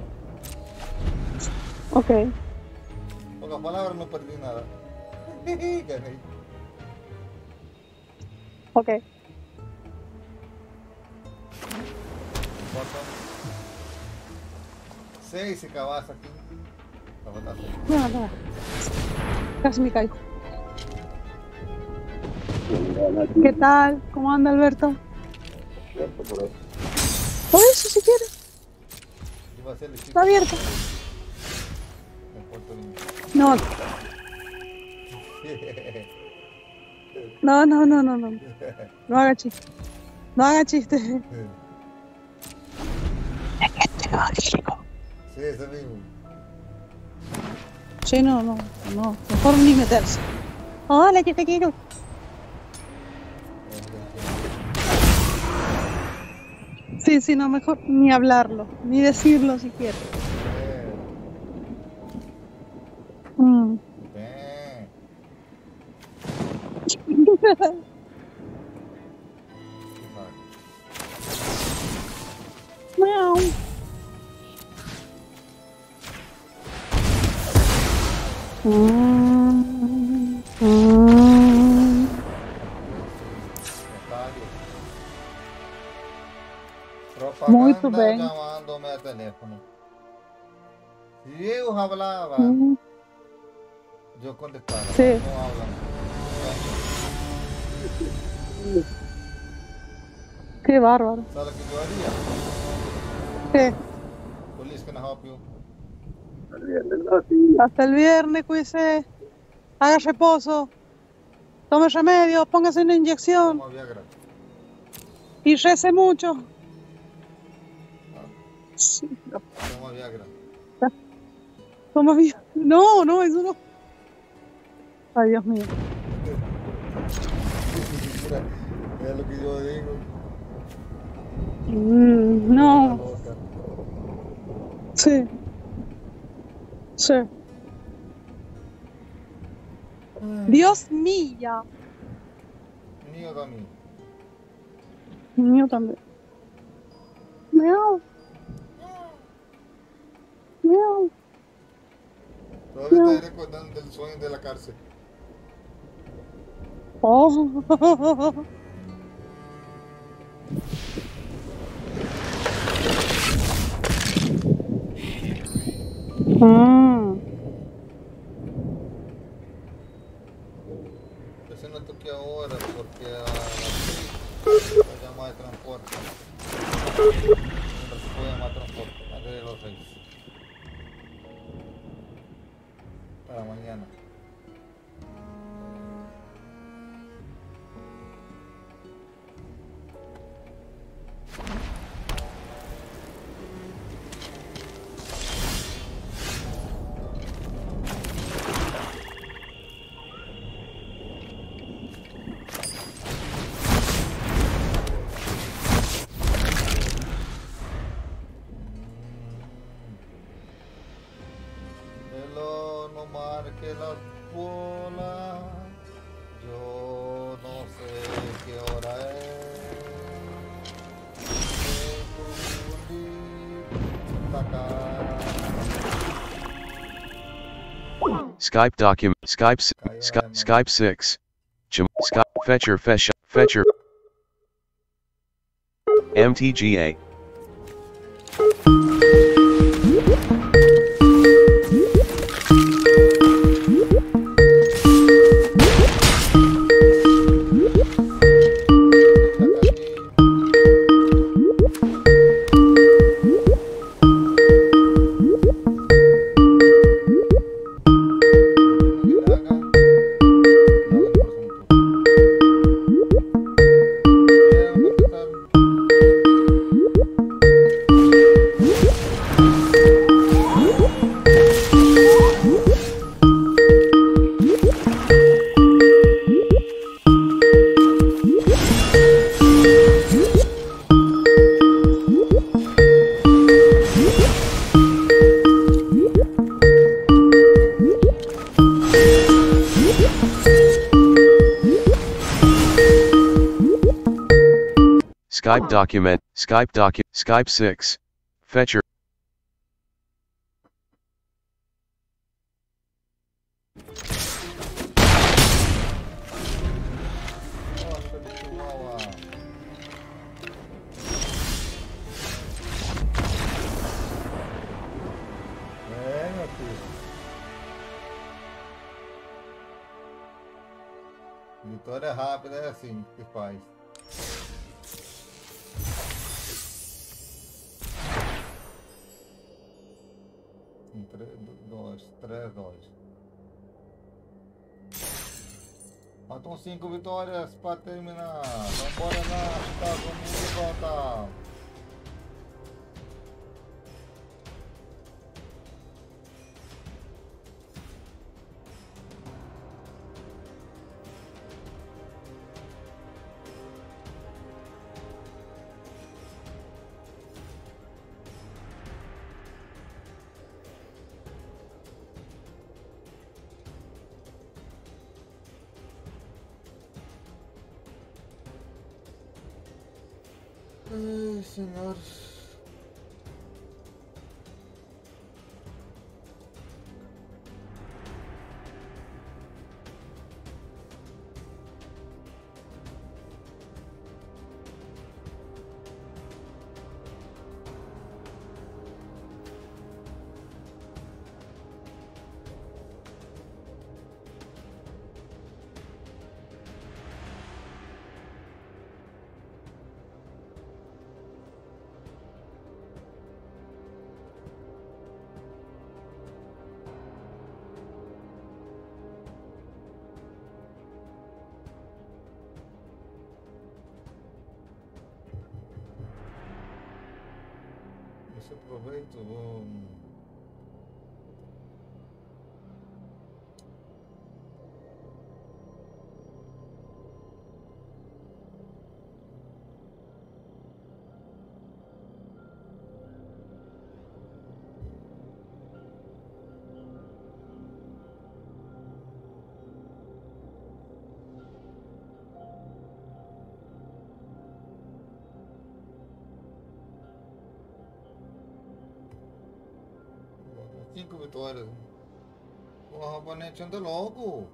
Ok. Pocas palabras, no perdí nada. Gané. Ok. Faltan seis cabazas aquí. La falta seis. No, no. Casi me caigo. ¿Qué tal? ¿Cómo anda Alberto? Por eso, si quiere. Iba a ser el Está chico abierto. en Puerto Rico. No, no, no, no, no, no. No haga chiste. No haga chiste. Sí, ese mismo. Sí, no, no, no. Mejor ni meterse. Hola, yo te quiero. Sí, sí, no, mejor ni hablarlo, ni decirlo siquiera. Ven, Mm. ven. ¿Qué sabes? Miau. Mm, mm. Otário. Muito Propaganda bem. llamándome a teléfono. Si ellos hablaban, Mm, yo contestaba, pero sí. no hablan. Qué bárbaro. ¿Sabes lo que yo haría? ¿Qué? Police can help you. Hasta el viernes, cuídese. Haga reposo. Tome remedio. Póngase una inyección. Toma Viagra. Y rece mucho. Ah, Sí. Toma Viagra. Toma bien. No, no, eso no. Ay, Dios mío. Mira, es lo que yo digo. Mm, Una no. loca. Sí. Sí. Dios mío. Mío también. Mío también. Miau. Miau. Todavía Miau. estoy recordando del sueño de la cárcel. Oh. Mm. Ese no toqué ahora porque a las seis la llama de transporte. Siempre se puede llamar transporte antes de los seis. Para mañana. Hello, no marque las bolas. Yo no sé qué hora es. Skype document, Skype, s- Sky, Skype six. Jam, Skype, Fetcher, Fesh, Fetcher. M T G A. Skype document, Skype docu, Skype six. Fetcher. Nossa, de Chihuahua. É, meu filho. Vitória rápida é assim que faz. Um, três, dois, três, dois. Faltam cinco vitórias para terminar. Vambora lá, Estados Unidos de volta. Ay, señor. Deixa eu aproveito, vou... Cinco vitórias. Porra, Bonete, anda logo.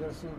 versus...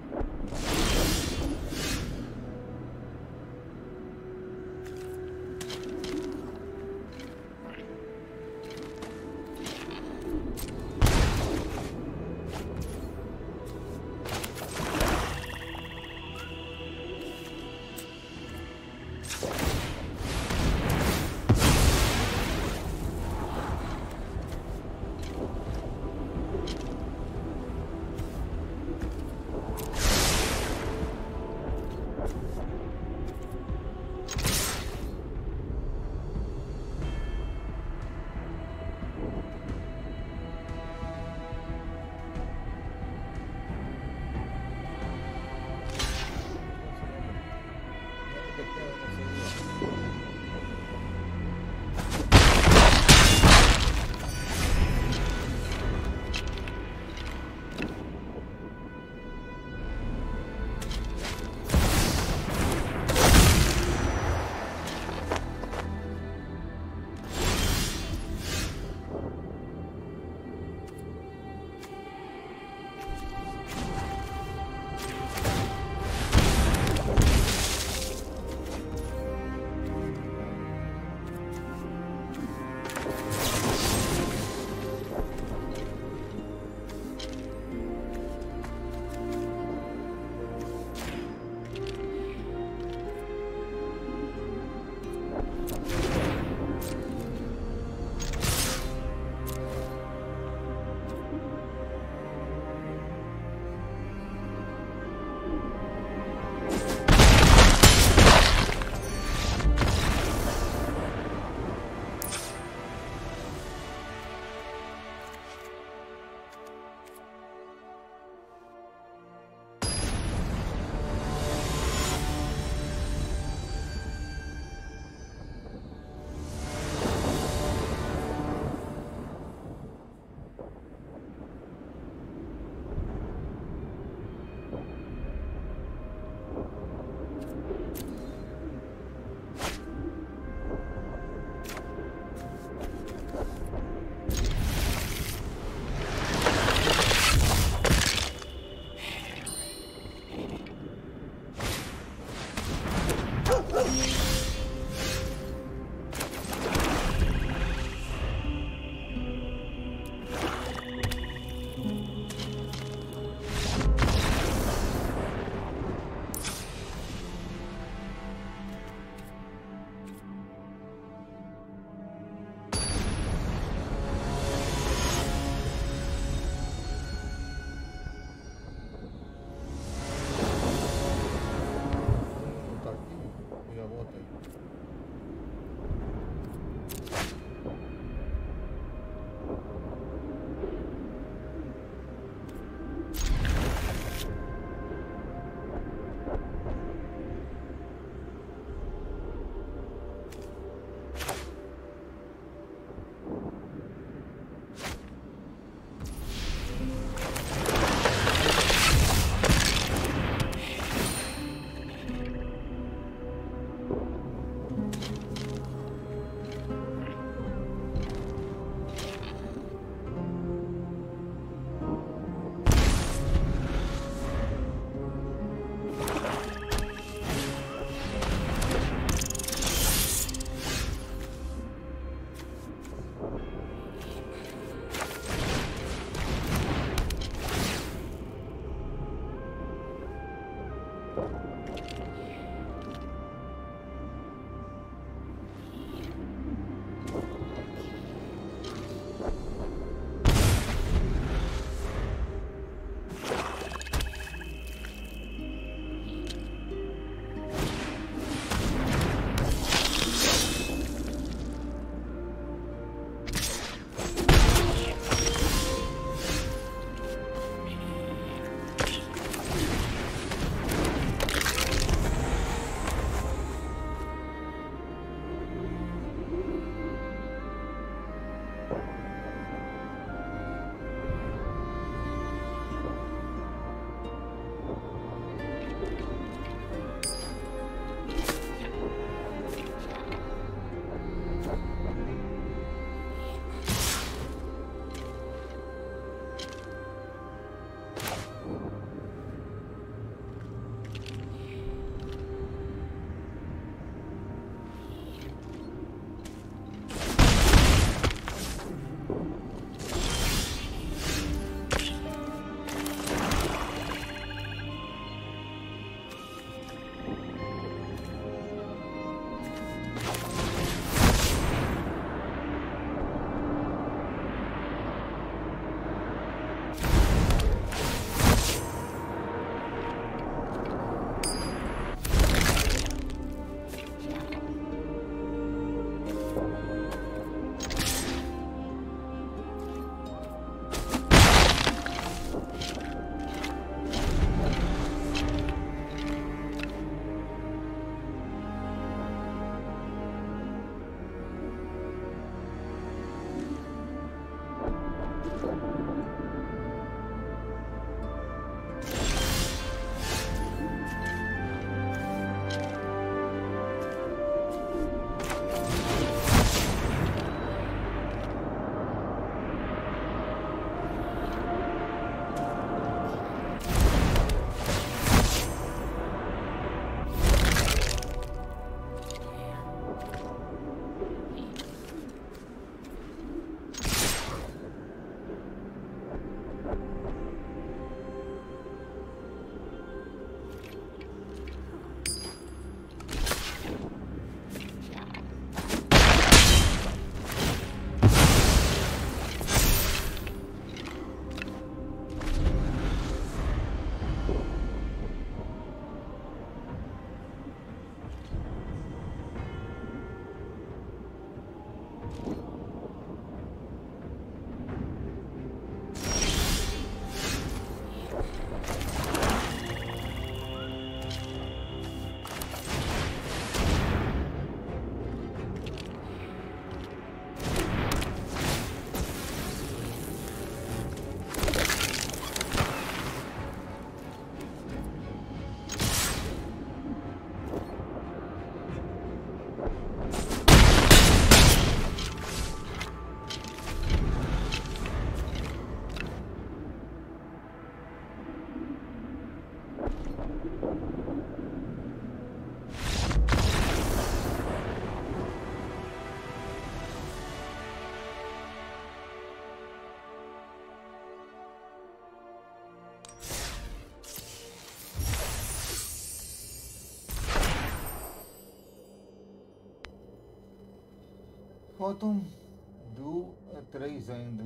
Faltam duas, três ainda.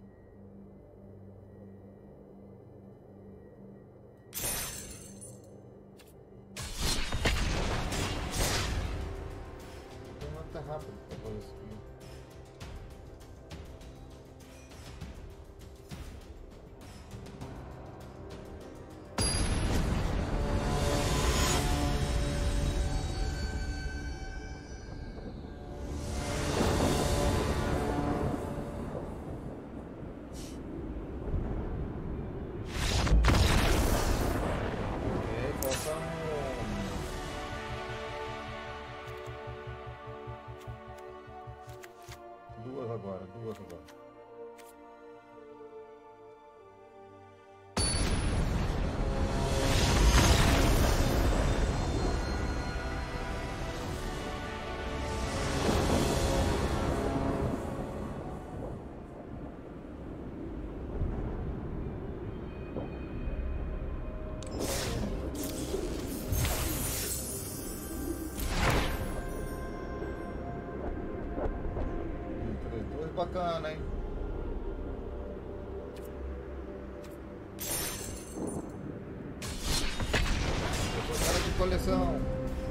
Tem uma tá rápido para fazer isso aqui. Duas agora, duas agora. Bacana, hein? Cara de coleção.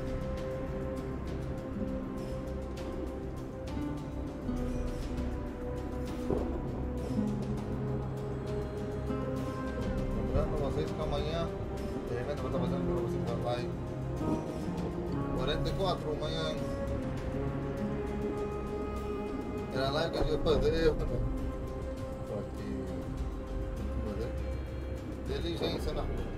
Lembrando vocês que amanhã de repente vou estar fazendo para vocês na live quarenta e quatro amanhã. Era lá que eu ia fazer, mano. Só que fazer diligência na rua.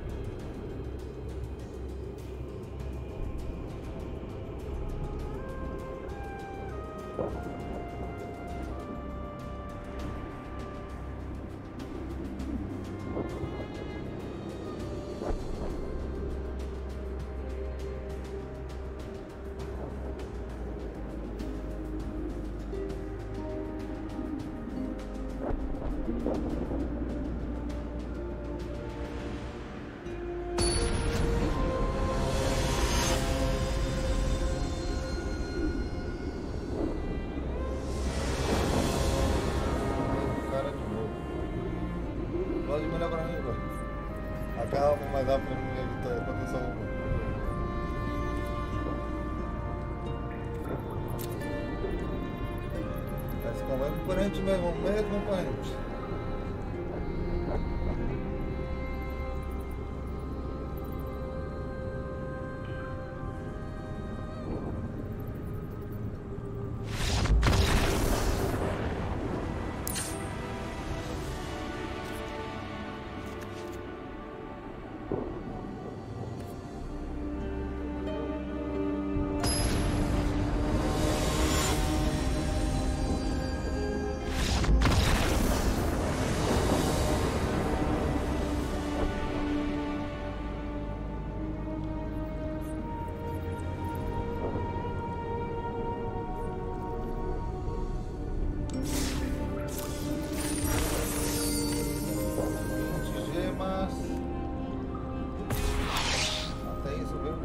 Pode mandar pra mim, bro. Acalma, mas dá pra mim evitar proteção. Mas como é componente mesmo, o mesmo componente.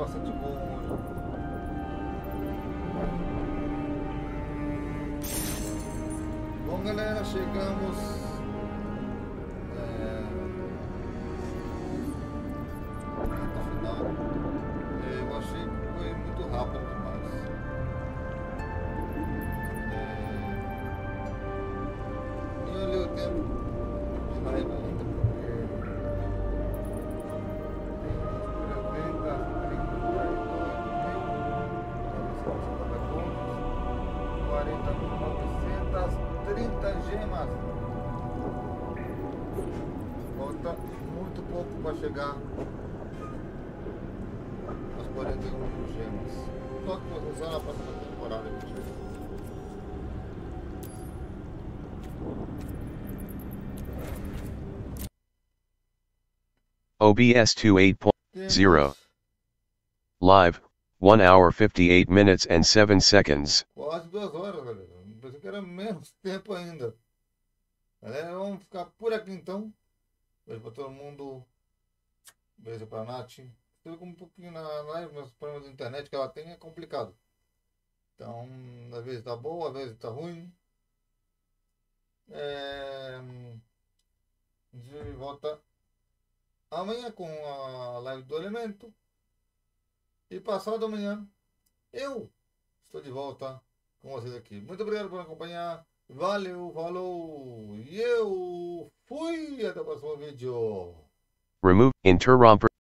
bastante bom hoje. Bom, galera, chegamos é, no final. Eu achei que foi muito rápido demais. É, eu olhei o tempo de live ainda, porque tem trezentos, trinta e dois mil, quarenta mil novecentas e trinta gemas. Falta muito pouco para chegar às quarenta e um mil gemas. Só que vou usar na próxima temporada. O B S twenty-eight point zero. Temos Live, one hour fifty-eight minutes and seven seconds. quase duas horas, galera. Pensei que era menos tempo ainda. Galera, vamos ficar por aqui então. Beijo pra todo mundo. Beijo pra Nath. Estou com um pouquinho na live, meus problemas de internet que ela tem é complicado. Então, às vezes tá bom, às vezes tá ruim. É... A gente volta amanhã com a live do Elemento. E passado amanhã, eu estou de volta com vocês aqui. Muito obrigado por acompanhar. Valeu, falou. E eu fui. Até o próximo vídeo. Remove interromper.